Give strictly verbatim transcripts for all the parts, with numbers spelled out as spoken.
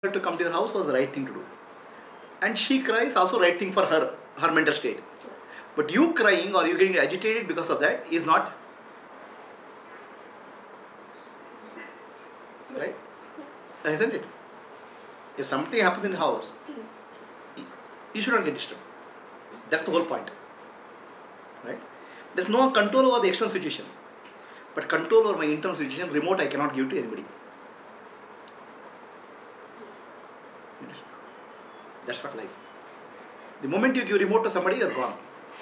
to come to your house was the right thing to do. And she cries also right thing for her, her mental state. But you crying or you getting agitated because of that is not right, isn't it? If something happens in the house, you should not get disturbed. That's the whole point, right? There's no control over the external situation, but control over my internal situation, remote I cannot give to anybody. That's what life. The moment you give remote to somebody, you're gone.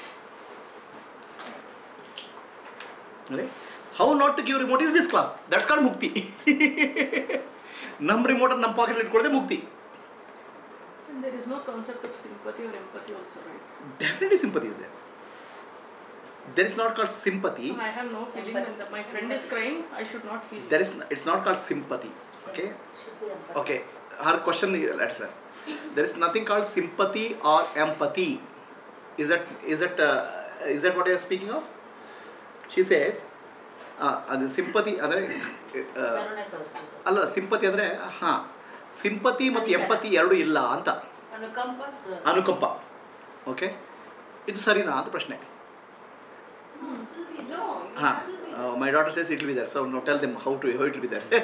Right? How not to give remote is this class. That's called mukti. Nam remote and nam pocket let go mukti. And there is no concept of sympathy or empathy also, right? Definitely sympathy is there. There is not called sympathy. I have no feeling when the, my friend is crying, I should not feel. There is. It's not called sympathy. Okay. Okay. Her question, let's say, there is nothing called sympathy or empathy. Is that is that uh, is that what you are speaking of? She says, uh, the sympathy andre uh, alla sympathy andre ha sympathy ಮತ್ತು empathy ಎರಡು ಇಲ್ಲ ಅಂತ. ಅನುಕಂಪ. ಅನುಕಂಪ. Okay. ಇದು ಸರಿನಾ ಅಂತ ಪ್ರಶ್ನೆ. Ha. Uh, my daughter says it will be there. So now tell them how to how it will be there.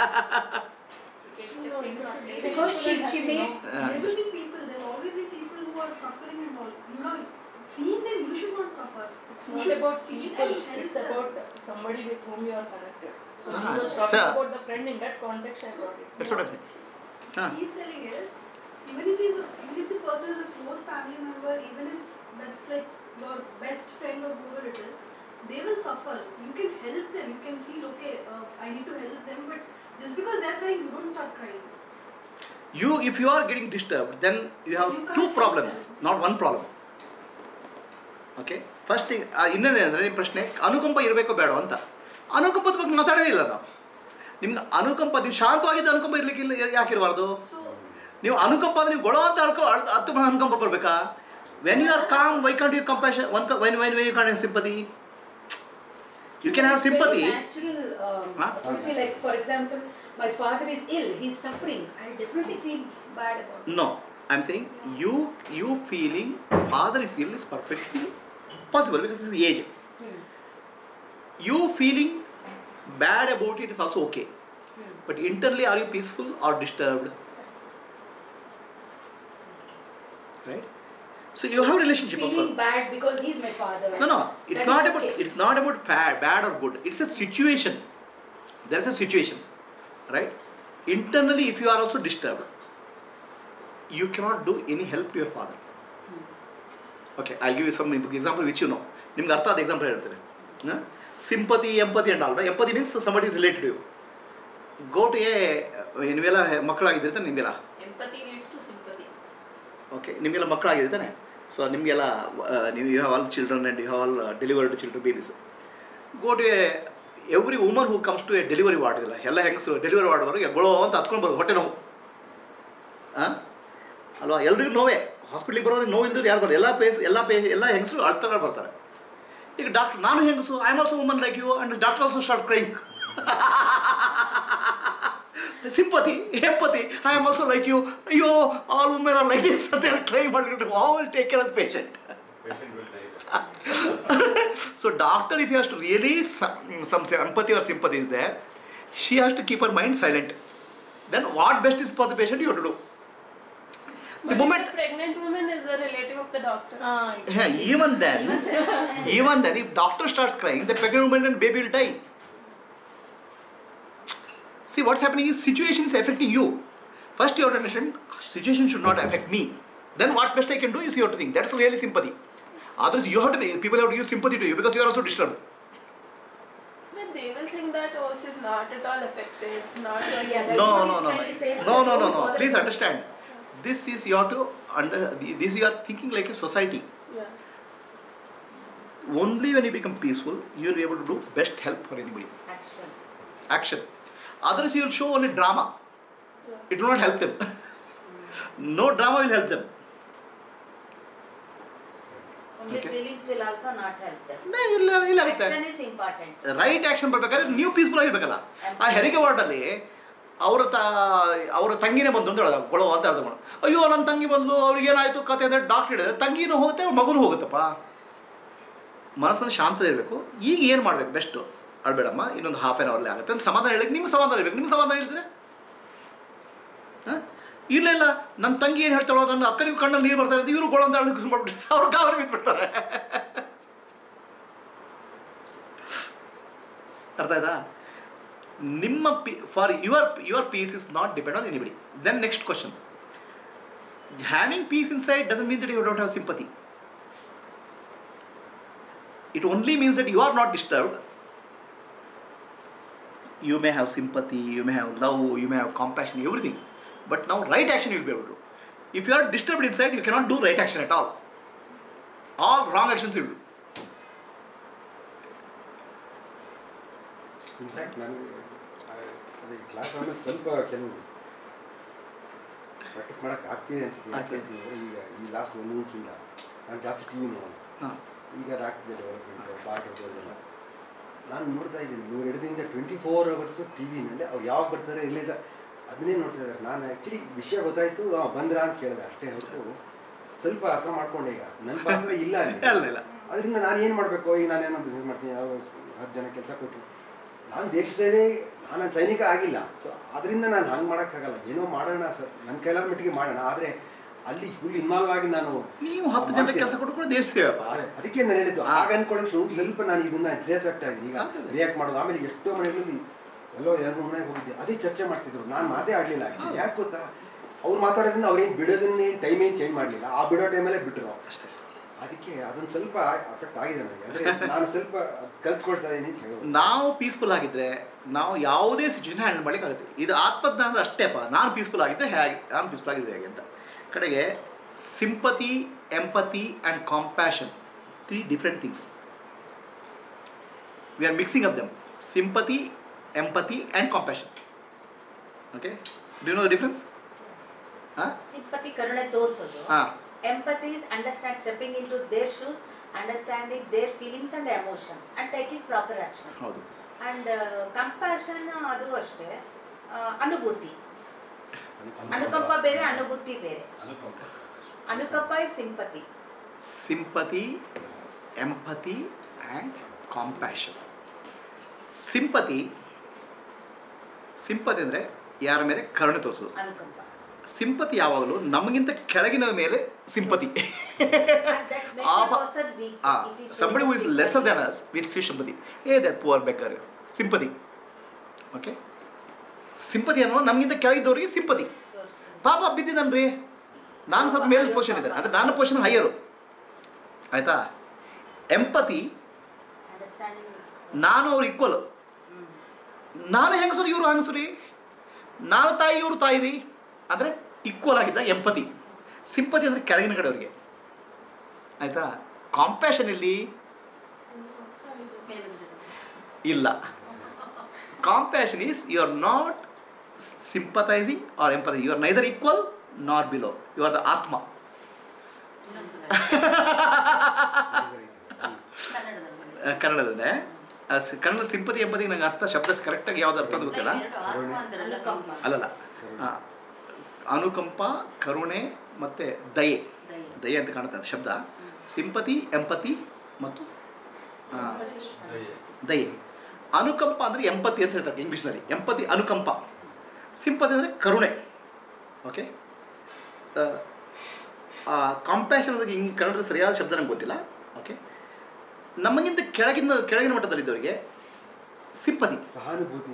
Because she she may. There will be people. There will always be people who are suffering and all. You know, seeing them, you should not suffer. It's not about people. It's about somebody with whom you are connected. So Ah, she was talking sir. about the friend in that context. I brought it. That's what I'm saying. Ah. He's telling is, even if he's a, even if the person is a close family member, even if that's like your best friend or whoever it is, they will suffer. You can help them. You can feel okay. Uh, I need to help them, but just because they're crying, you don't start crying. You, if you are getting disturbed, then you have You can't two help problems, them. not one problem. Okay. First thing, ಇನ್ನೊಂದು ಅಂದರೆ ನಿಮ್ಮ ಪ್ರಶ್ನೆ ಅನುಕಂಪ ಇರಬೇಕೋ ಬೇಡ ಅಂತ. ಅನುಕಂಪದ ಬಗ್ಗೆ ಮಾತಾಡೋದೇ ಇಲ್ಲ ನಾವು. ನಿಮ್ಗೆ ಅನುಕಂಪ ನೀವು ಶಾಂತವಾಗಿದ್ದ ಅನುಕಂಪ ಇರ್ಲಿಕ್ಕೆ ಇಲ್ಲ ಯಾಕೆ ಇರಬಾರ್ದು? ನೀವು ಅನುಕಂಪ ಅಂದ್ರೆ ನೀವು ಗೊಳೋ ಅಂತ ಅಳ್ಕೊ ಹತ್ತು ಅನುಕಂಪ ಬರಬೇಕಾ? When you are calm, why can't you compassion? When when when you can't have sympathy? You can have sympathy. Very natural. Um, Huh? Like for example, my father is ill. He's suffering. I definitely feel bad about it. No, I'm saying you you feeling father is ill is perfectly possible because it's age. Hmm. You feeling bad about it is also okay. Hmm. But internally, are you peaceful or disturbed? That's Right? So you have a relationship. of feeling course. bad because he's my father. No, no. It's That not is about okay. it's not about bad, bad or good. It's a situation. There's a situation, right? Internally, if you are also disturbed, you cannot do any help to your father. Okay, I'll give you some example which you know. ನಿಮ್ಗೆ ಅರ್ಥ ಆದ example ಹೇಳ್ತೇನೆ. Sympathy, empathy and all. Empathy means somebody related to you. Go to a ನೀವೆಲ್ಲ ಮಕ್ಕಳಾಗಿದ್ದರೆ ನಿಮಗೆಲ್ಲ Empathy leads to sympathy. Okay ನಿಮಗೆಲ್ಲ ಮಕ್ಕಳಾಗಿದೆ ತಾನೆ. So ನಿಮಗೆಲ್ಲ ನೀವು you have all children and you have all delivered children babies. Go to a every woman who comes to a delivery ward ಇಲ್ಲ ಎಲ್ಲ ಹೆಂಗಸರು ಡೆಲಿವರಿ ವಾರ್ಡ್ ಬರೋರಿಗೆ ಗೊಳೋ ಅಂತ ಹತ್ಕೊಂಡು ಬರೋದು ಹೊಟ್ಟೆ ನೋವು. ಹಾಂ ಅಲ್ವಾ? ಎಲ್ರಿಗೂ ನೋವೇ. ಹಾಸ್ಪಿಟ್ಲಿಗೆ ಬರೋರಿಗೆ ನೋವು ಇಲ್ದ್ರೆ ಯಾರು ಬರೋದು? ಎಲ್ಲ ಪೇಸ್ ಎಲ್ಲ ಪೇ ಎಲ್ಲ ಹೆಂಗಸರು ಅಳ್ತಾ ಬರ್ತಾರೆ. ಈಗ ಡಾಕ್ಟರ್ ನಾನು ಹೆಂಗಸು I am also woman like you and doctor also start crying. Sympathy, empathy, I am also like you. You, all women are like this. They are trying to how will take care of the patient. Patient will die. So doctor, if he has to really some, some empathy or sympathy is there, she has to keep her mind silent. Then what best is for the patient you have to do. But The moment the pregnant woman is a relative of the doctor. Ah, yeah, even then, even then, if doctor starts crying, the pregnant woman and baby will die. See, what's happening is situation is affecting you. First you have to understand, situation should not affect me. Then what best I can do is you have to think. That's really sympathy. Otherwise you have to be, people have to use sympathy to you because you are also disturbed. but they will think that oh, she's not at all affected. It's not. Yeah, that's No, what no, he's no, trying to say. no, no, no, Don't no. bother Please with- understand. This is you have to under. This you are thinking like a society. Yeah. Only when you become peaceful, you will be able to do best help for anybody. Action. Action. Others you will show only drama. Yeah. It will not help them. No drama will help them. Only Okay. feelings will also not help them. No, ಇಲ್ಲ ಇಲ್ಲ ಆಗುತ್ತೆ. Action is important. Right action ಬರ್ಬೇಕಾದ್ರೆ ನೀವು peaceful ಆಗಿರ್ಬೇಕಲ್ಲ. ಆ ಹೆರಿಗೆ ವಾರ್ಡಲ್ಲಿ ಅವರ ತ ಅವರ ತಂಗಿನೇ ಬಂದು ಅಂತ ಹೇಳೋದು ಕೊಳೋ ಅಂತ ಅರ್ಥ ಮಾಡೋದು. ಅಯ್ಯೋ ನನ್ನ ತಂಗಿ ಬಂದು ಅವ್ರಿಗೆ ಏನಾಯಿತು ಕತೆ ಅಂದರೆ ಡಾಕ್ಟ್ರ್ ಹೇಳಿದ್ರೆ ತಂಗಿನೂ ಹೋಗುತ್ತೆ ಅವ್ರ ಮಗುನೂ ಹೋಗುತ್ತಪ್ಪ. ಮನಸ್ಸನ್ನು ಶಾಂತ ಇರಬೇಕು. ಈಗ ಏನು ಮಾಡಬೇಕು ಬೆಸ್ಟು, ಅಳ್ಬೇಡಮ್ಮ ಇನ್ನೊಂದು ಹಾಫ್ ಆನ್ ಅವರ್ಲಿ ಆಗುತ್ತೆ ಅಂತ ಸಮಾಧಾನ ಹೇಳಿ. ನಿಮ್ಗೆ ಸಮಾಧಾನ ಇರಬೇಕು. ನಿಮ್ಗೆ ಸಮಾಧಾನ ಇಲ್ದ್ರೆ ಹಾಂ ಇಲ್ಲ ಇಲ್ಲ ನನ್ನ ತಂಗಿ ಏನು ಹೇಳ್ತಾಳೋ ನನ್ನ ಅಕ್ಕನಿಗೂ ಕಣ್ಣಲ್ಲಿ ನೀರು ಬರ್ತಾರೆ ಅಂತ ಇವರು ಗೋಳ ಅಂತ ಅಳ್ಳಿಗೆ ಮಾಡ್ಬಿಟ್ಟು ಅವ್ರು ಕಾವಲಿ ಬಿಟ್ಬಿಡ್ತಾರೆ. ಅರ್ಥ ಆಯ್ತಾ? ನಿಮ್ಮ p for your your peace is not depend on anybody. Then next question, having peace inside doesn't mean that you don't have sympathy. It only means that you are not disturbed. You may have sympathy, you may have love, you may have compassion, everything. But now right action you will be able to do. If you are disturbed inside, you cannot do right action at all. All wrong actions you will do. In fact ನನಗೆ ಅದೇ class ಆಮೇಲೆ ಸ್ವಲ್ಪ ಕೆಲವು practice ಮಾಡೋಕ್ಕೆ ಆಗ್ತಿದೆ ಅನಿಸುತ್ತೆ. ಯಾಕೆ ಅಂತಂದರೆ ಈಗ ಈ ಲಾಸ್ಟ್ ಒಂದು ವೀಕಿಂದ ನಾನು ಜಾಸ್ತಿ ಟಿ ವಿ ನೋಡೋಣ. ಹಾಂ ಈಗ ಅದಾಗ್ತಿದೆ ಡೆವಲಪ್ಮೆಂಟು ಪಾರ್ಟ್ ಅದೆಲ್ಲ ನಾನು ನೋಡ್ತಾ ಇದ್ದೀನಿ. ನೂರು ಹಿಡಿದಿಂದ ಟ್ವೆಂಟಿ ಫೋರ್ ಅವರ್ಸು ಟಿ ವಿನಲ್ಲಿ ಅವ್ರು ಯಾವಾಗ ಬರ್ತಾರೆ ರಿಲೀಸ್ ಅದನ್ನೇ ನೋಡ್ತಾ ಇದ್ದಾರೆ. ನಾನು ಆ್ಯಕ್ಚುಲಿ ವಿಷಯ ಗೊತ್ತಾಯಿತು ಬಂದ್ರಾ ಅಂತ ಕೇಳಿದೆ ಅಷ್ಟೇ ಹೊರತು ಸ್ವಲ್ಪ ಅರ್ಥ ಮಾಡ್ಕೊಂಡೆ. ಈಗ ನನ್ನ ಪಾತ್ರ ಇಲ್ಲ ಇಲ್ಲ ಅದರಿಂದ ನಾನು ಏನು ಮಾಡಬೇಕು, ಈಗ ನಾನೇನೋ ಬಿಸ್ನೆಸ್ ಮಾಡ್ತೀನಿ, ಯಾವ ಹತ್ತು ಜನ ಕೆಲಸ ಕೊಟ್ಟು ನಾನು ದೇಶ ಸೇವೆ, ನಾನು ಸೈನಿಕ ಆಗಿಲ್ಲ. ಸೊ ಅದರಿಂದ ನಾನು ಹಂಗೆ ಮಾಡೋಕ್ಕಾಗಲ್ಲ. ಏನೋ ಮಾಡೋಣ ಸರ್, ನನ್ನ ಕೈಲಾದ ಮಟ್ಟಿಗೆ ಮಾಡೋಣ. ಆದರೆ ಅಲ್ಲಿ ಫುಲ್ ಇನ್ವಾಲ್ವ್ ಆಗಿ ನಾನು ನೀವು ಹತ್ತು ಜನ ಕೆಲಸ ಕೊಟ್ಕೊಂಡು ದೇಶ ಸೇವೆಪ್ಪ. ಅದಕ್ಕೆ ನಾನು ಹೇಳಿದ್ದು ಆಗ ಅನ್ಕೊಳ್ಳೋಕೆ ಸ್ವಲ್ಪ ನಾನು ಇದನ್ನ ರಿಯಾಕ್ಟ್ ಆಗ್ತಾ ಇದ್ದೀನಿ. ಈಗ ರಿಯಾಕ್ಟ್ ಮಾಡೋದು. ಆಮೇಲೆ ಎಷ್ಟೋ ಮನೆಗಳಲ್ಲಿ ಎಲ್ಲೋ ಎರಡು ಮೂರು ಮನೆಗೆ ಹೋಗಿದ್ದೆ, ಅದೇ ಚರ್ಚೆ ಮಾಡ್ತಿದ್ರು. ನಾನು ಮಾತೇ ಆಡಲಿಲ್ಲ. ಯಾಕೆ ಗೊತ್ತಾ, ಅವ್ರು ಮಾತಾಡೋದ್ರಿಂದ ಅವ್ರೇನು ಬಿಡೋದನ್ನೇ ಟೈಮ್ ಏನು ಚೇಂಜ್ ಮಾಡಲಿಲ್ಲ. ಆ ಬಿಡೋ ಟೈಮಲ್ಲೇ ಬಿಟ್ಟರು ಅಷ್ಟೇ. ಅದಕ್ಕೆ ಅದೊಂದು ಸ್ವಲ್ಪ ಅಫೆಕ್ಟ್ ಆಗಿದೆ ನನಗೆ. ಅಂದರೆ ನಾನು ಸ್ವಲ್ಪ ಕಲ್ತ್ಕೊಳ್ತಾ ಇದ್ದೀನಿ ಅಂತ ಹೇಳೋದು. ನಾವು ಪೀಸ್ಫುಲ್ ಆಗಿದ್ದರೆ ನಾವು ಯಾವುದೇ ಸಿಚುವೇಶನ್ ಹ್ಯಾಂಡಲ್ ಮಾಡಲಿಕ್ಕಾಗುತ್ತೆ. ಇದು ಆತ್ಮಜ್ಞಾನ ಅಂದ್ರೆ ಅಷ್ಟೇಪ್ಪ. ನಾನು ಪೀಸ್ಫುಲ್ ಆಗಿದ್ದರೆ ಹೇಗೆ, ನಾನು ಪೀಸ್ಫುಲ್ ಆಗಿದ್ದೆ ಹೇಗೆ ಅಂತ. ಕಡೆಗೆ sympathy, empathy and compassion, three different things. We are mixing up them. Sympathy, empathy and compassion. Okay, do you know the difference? ಹಾಂ, ಸಿಂಪತಿ ಕರುಣೆ ತೋರಿಸೋದು. ಹಾಂ. Empathy is understand stepping into their shoes, understanding their feelings and emotions and taking proper action. ಹೌದು. And uh, compassion ಅದು ಅಷ್ಟೇ, ಅನುಭೂತಿ. ಅನುಕಂಪ ಬೇರೆ, ಅನುಭೂತಿ ಬೇರೆ. ಅನುಕಂಪ is sympathy. Sympathy, empathy and compassion. Sympathy sympathy ಅಂದರೆ ಯಾರ ಮೇಲೆ ಕರುಣೆ ತೋರಿಸೋದು. ಅನುಕಂಪ. ಸಿಂಪತಿ ಯಾವಾಗಲೂ ನಮಗಿಂತ ಕೆಳಗಿನ ಮೇಲೆ sympathy. somebody who is lesser than us with sympathy, hey that poor beggar, sympathy. Okay, sympathy ಅನ್ನೋ ನಮಗಿಂತ ಕೆಳಗಿದ್ದವರಿಗೆ ಸಿಂಪತಿ. ಪಾಪ ಬಿದ್ದಿದ್ದಾನ್ರಿ, ನಾನು ಸ್ವಲ್ಪ ಮೇಲ್ ಪೊಸಿಷನ್ ಇದ್ದೇನೆ ಅಂದರೆ ನನ್ನ ಪೊಸಿಷನ್ ಹೈಯರು. ಆಯಿತಾ? ಎಂಪತಿ, ನಾನು ಅವ್ರು ಈಕ್ವಲ್. ನಾನು ಹೆಂಗಸರು, ಇವರು ಹೆಂಗಸರಿ, ನಾನು ತಾಯಿ ಇವರು ತಾಯಿ ರೀ ಅಂದರೆ ಈಕ್ವಲ್ ಆಗಿದ್ದ ಎಂಪತಿ. ಸಿಂಪತಿ ಅಂದರೆ ಕೆಳಗಿನ ಕಡೆಯವರಿಗೆ. ಆಯಿತಾ? ಕಾಂಪ್ಯಾಷನ್ ಇಲ್ಲಿ ಇಲ್ಲ. Compassion is you are not sympathising or empathy. You are neither equal nor below. You are the ಆತ್ಮ. ಕನ್ನಡದಲ್ಲೇ ಕನ್ನಡ ಸಿಂಪತಿ ಎಂಪತಿ ನಂಗೆ ಅರ್ಥ ಶಬ್ದ ಕರೆಕ್ಟಾಗಿ ಯಾವ್ದು ಅರ್ಥ ಅಂತ ಗೊತ್ತಿಲ್ಲ. ಅಲ್ಲಲ್ಲ, ಅನುಕಂಪ, ಕರುಣೆ ಮತ್ತು ದಯೆ. ದಯೆ ಅಂತ ಕಾಣುತ್ತೆ ಅದು ಶಬ್ದ. ಸಿಂಪತಿ, ಎಂಪತಿ ಮತ್ತು ದಯೆ. ಅನುಕಂಪ ಅಂದರೆ ಎಂಪತಿ ಅಂತ ಹೇಳ್ತಾರೆ ಇಂಗ್ಲೀಷ್ನಲ್ಲಿ. ಎಂಪತಿ ಅನುಕಂಪ. ಸಿಂಪತಿ ಅಂದರೆ ಕರುಣೆ. ಓಕೆ, ಕಾಂಪ್ಯಾಷನ್ ಅಂದರೆ ಹಿಂಗೆ ಕನ್ನಡದ ಸರಿಯಾದ ಶಬ್ದ ನಂಗೆ ಗೊತ್ತಿಲ್ಲ. ಓಕೆ, ನಮಗಿಂತ ಕೆಳಗಿನ ಕೆಳಗಿನ ಮಟ್ಟದಲ್ಲಿದ್ದವರಿಗೆ ಸಿಂಪತಿ. ಸಹಾನುಭೂತಿ,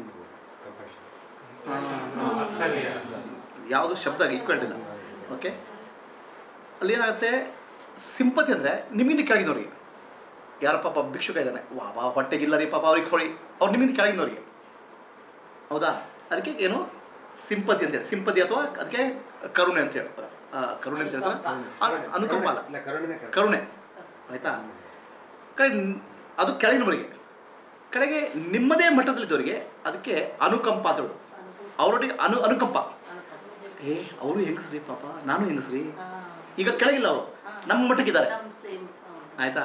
ಯಾವುದು ಶಬ್ದ ಈಕ್ವಲ್ ಇಲ್ಲ. ಓಕೆ, ಅಲ್ಲಿ ಏನಾಗುತ್ತೆ, ಸಿಂಪತಿ ಅಂದರೆ ನಿಮ್ಮಿಂದ ಕೆಳಗಿನವ್ರಿಗೆ. ಯಾರ ಪಾಪ ಭಿಕ್ಷುಕ ಇದ್ದಾನೆ, ವಾ ವಾ ಹೊಟ್ಟೆಗಿಲ್ಲ ರೀ ಪಾಪ ಅವ್ರಿಗೆ ಕೊಡಿ, ಅವ್ರು ನಿಮ್ಮಿಂದ ಕೆಳಗಿನವ್ರಿಗೆ. ಹೌದಾ? ಅದಕ್ಕೆ ಏನು ಸಿಂಪತಿ ಅಂತೇಳಿ. ಸಿಂಪತಿ ಅಥವಾ ಅದಕ್ಕೆ ಕರುಣೆ ಅಂತ ಹೇಳಿ. ಕರುಣೆ ಅಂತ ಹೇಳ್ತಾರೆ. ಅನುಕಂಪ ಅಲ್ಲ, ಕರುಣೆ. ಆಯಿತಾ? ಕಡೆ ಅದು ಕೆಳಗಿನವರಿಗೆ. ಕಡೆಗೆ ನಿಮ್ಮದೇ ಮಟ್ಟದಲ್ಲಿದ್ದವರಿಗೆ ಅದಕ್ಕೆ ಅನುಕಂಪ ಅಂತ ಹೇಳೋದು. ಅವರೊಟ್ಟಿಗೆ ಅನು ಅನುಕಂಪ. ಏ ಅವರು ಹೆಂಗಸ್ರಿ ಪಾಪ, ನಾನು ಹೆಂಗಸ್ರಿ. ಈಗ ಕೆಳಗಿಲ್ಲ, ಅವರು ನಮ್ಮ ಮಟ್ಟಕ್ಕಿದ್ದಾರೆ. ಆಯಿತಾ?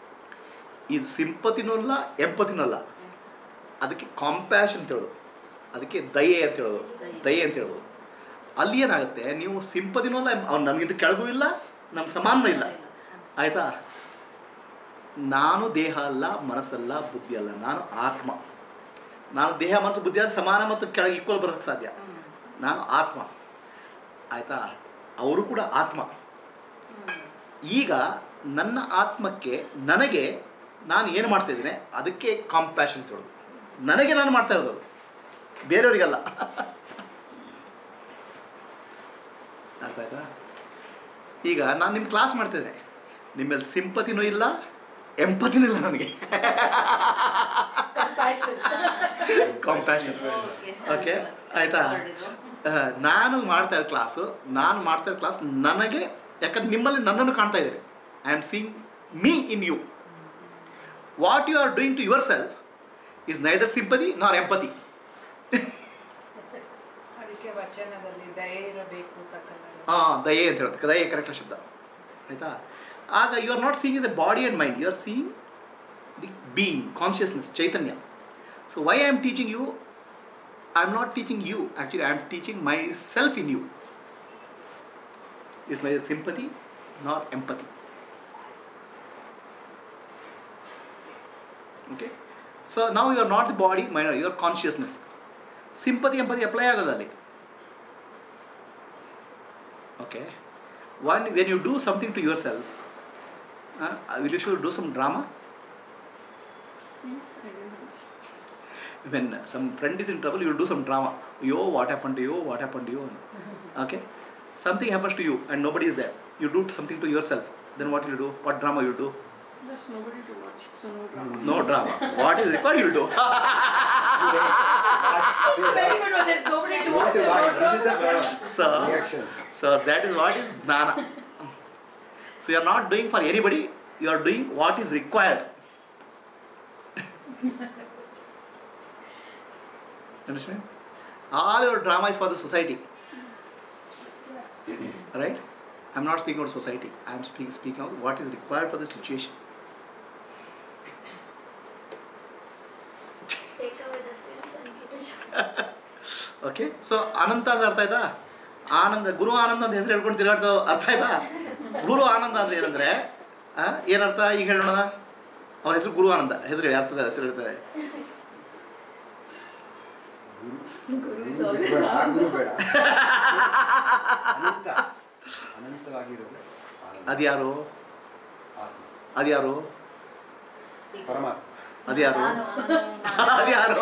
ಇದು ಸಿಂಪತಿನೂ ಅಲ್ಲ, ಎಂಪತಿನೂ ಅಲ್ಲ. ಅದಕ್ಕೆ ಕಾಂಪ್ಯಾಷನ್ ಅಂತ ಹೇಳೋದು. ಅದಕ್ಕೆ ದಯೆ ಅಂತ ಹೇಳೋದು, ದಯೆ ಅಂತ ಹೇಳ್ಬೋದು. ಅಲ್ಲಿ ಏನಾಗುತ್ತೆ, ನೀವು ಸಿಂಪದಿನೂ ಅಲ್ಲ, ಅವ್ನು ನಮಗಿಂತ ಕೆಳಗೂ ಇಲ್ಲ, ನಮ್ಮ ಸಮಾನನೂ ಇಲ್ಲ. ಆಯಿತಾ? ನಾನು ದೇಹ ಅಲ್ಲ, ಮನಸ್ಸಲ್ಲ, ಬುದ್ಧಿ ಅಲ್ಲ, ನಾನು ಆತ್ಮ. ನಾನು ದೇಹ ಮನಸ್ಸು ಬುದ್ಧಿ ಆದ ಸಮಾನ ಮತ್ತು ಕೆಳಗೆ ಈಕ್ವಲ್ ಬರೋಕ್ಕೆ ಸಾಧ್ಯ. ನಾನು ಆತ್ಮ. ಆಯಿತಾ? ಅವರು ಕೂಡ ಆತ್ಮ. ಈಗ ನನ್ನ ಆತ್ಮಕ್ಕೆ ನನಗೆ ನಾನು ಏನು ಮಾಡ್ತಾಯಿದ್ದೇನೆ ಅದಕ್ಕೆ ಕಾಂಪ್ಯಾಷನ್ ತೊಡೋದು. ನನಗೆ ನಾನು ಮಾಡ್ತಾ ಇರೋದು, ಬೇರೆಯವರಿಗಲ್ಲ. ಅರ್ಥ ಆಯ್ತಾ? ಈಗ ನಾನು ನಿಮ್ಮ ಕ್ಲಾಸ್ ಮಾಡ್ತಿದ್ದೇನೆ, ನಿಮ್ಮಲ್ಲಿ ಸಿಂಪತಿನೂ ಇಲ್ಲ, ಎಂಪತಿನೂ ಇಲ್ಲ ನನಗೆ. ಕಾಂಪ್ಯಾಷನ್. ಓಕೆ ಆಯಿತಾ? ನಾನು ಮಾಡ್ತಾ ಇರೋ ಕ್ಲಾಸು ನಾನು ಮಾಡ್ತಾ ಇರೋ ಕ್ಲಾಸ್ ನನಗೆ, ಯಾಕಂದ್ರೆ ನಿಮ್ಮಲ್ಲಿ ನನ್ನನ್ನು ಕಾಣ್ತಾ ಇದ್ದೀರಿ. I am seeing me in you. What you are doing to yourself is neither sympathy nor empathy. ಅದಕ್ಕೆ ವಚನದಲ್ಲಿ ದಯೆ ಇರಬೇಕು ಸಕಲ. ಹಾಂ, ದಯೆ ಅಂತ ಹೇಳೋದು, ದಯೆ ಕರೆಕ್ಟ್ ಶಬ್ದ. ಆಯಿತಾ? ಆಗ you are not seeing is a body and mind, you are seeing the being, consciousness, ಚೈತನ್ಯ. So why I am teaching you, I am not teaching you, actually I am teaching myself in you. It's neither sympathy nor empathy. Okay, so ನಾವು you are not the body mind, you are consciousness. Sympathy empathy apply ಆಗೋದು ಅಲ್ಲಿ. Okay, one when you do something to your self, will you should do some drama? When some friend is in trouble, you will do some drama. Yo, what happened to you? What happened to you? Okay, something happens to you and nobody is there. You do something to yourself. Then what will you do? What drama you do? There's nobody to watch, so no drama. No drama. What is required, you will do. Very good one. There's nobody to watch. This is what- this is the drama. So, Reaction. so that is what is jnana. So you are not doing for anybody. You are doing what is required. Understand? All your drama is for the society. Right? I am not speaking about society. I am speaking, speaking of what is required for the situation. Take away the feels and put a shot. Okay, so ಆನಂದ ಅಂದ್ರೆ ಅರ್ಥ ಆಯ್ತಾ? ಆನಂದ, ಗುರು ಆನಂದ ಅಂತ ಹೆಸರು ಹೇಳ್ಕೊಂಡು ತಿರುಗಾಡ್ತಾ ಅರ್ಥ ಆಯ್ತಾ? ಗುರು ಆನಂದ ಅಂದ್ರೆ ಏನಂದ್ರೆ ಏನರ್ಥ ಈಗ ಹೇಳೋಣ. ಅವನ ಹೆಸರು ಗುರು ಆನಂದ, ಹೆಸರು ಹೇಳಿ, ಅರ್ಥದ ಹೆಸರು ಹೇಳ್ತಾರೆ. ಗುರು ಬೇಡ, ಆ ಗುರು ಬೇಡ. ಅನಂತ, ಅನಂತವಾಗಿರೋದು ಅದ್ಯಾರು? ಆತ್ಮ, ಅದ್ಯಾರು? ಪರಮಾತ್ಮ. ಅದ್ಯಾರು? ಅದ್ಯಾರು?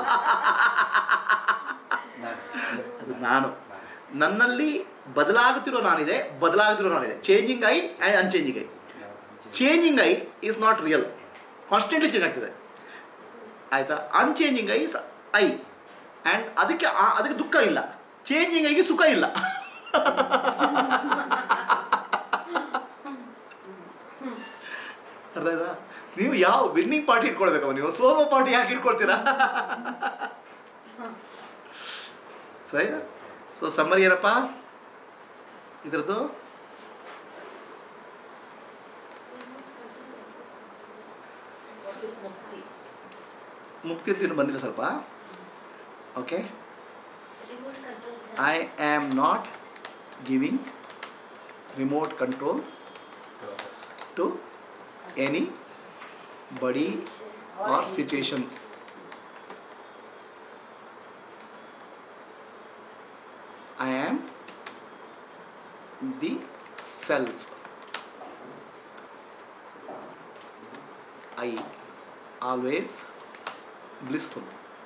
ನಾನು. ಅದು ನಾನು. ನನ್ನಲ್ಲಿ ಬದಲಾಗುತ್ತಿರೋ ನಾನಿದೆ, ಬದಲಾಗುತ್ತಿರೋ ನಾನಿದೆ. Changing I and unchanging I. Changing I is not real, constantly change ಆಗ್ತದೆ. ಆಯಿತಾ? Unchanging I is I, and ಅದಕ್ಕೆ ಅದಕ್ಕೆ ದುಃಖ ಇಲ್ಲ. ಚೇಂಜಿಂಗ್ ಐಗೆ ಸುಖ ಇಲ್ಲ. ಅರ್ಥ ಆಯ್ತಾ? ನೀವು ಯಾವ ವಿನ್ನಿಂಗ್ ಪಾರ್ಟಿ ಇಟ್ಕೊಳ್ಬೇಕವ, ನೀವು ಸೋಲೋ ಪಾರ್ಟಿ ಯಾಕೆ ಇಟ್ಕೊಳ್ತೀರಾ? ಸರಿ. ಸೊ ಸಮ್ಮರಿ ಏನಪ್ಪ ಇದ್ರದ್ದು? ಮುಕ್ತಿ. ಮುಕ್ತಿ ಅಂತ ಇನ್ನೂ ಬಂದಿಲ್ಲ ಸ್ವಲ್ಪ. Okay, Remote control. I am not giving remote control to anybody or situation. I am the self. I always blissful.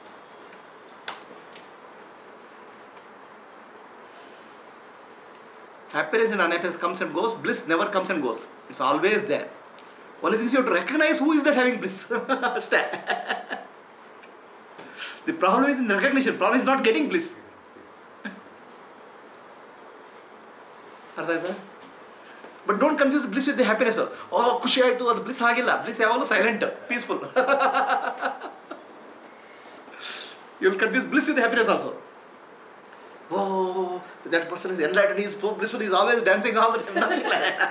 Happiness and unhappiness comes and goes. Bliss never comes and goes. It's always there. Only thing is you have to recognize who is that having bliss. The problem is in recognition. Problem is not getting bliss. ಅರ್ಥ ಆಯ್ತಾ? But don't confuse bliss with the happiness. ಓ ಖುಷಿ ಆಯಿತು, ಅದು bliss ಆಗಿಲ್ಲ. Bliss ಯಾವಾಗಲೂ silent, peaceful. You will confuse bliss with happiness also. Oh that person is enlightened, he is so blissful, he is always dancing all the time. Nothing like that.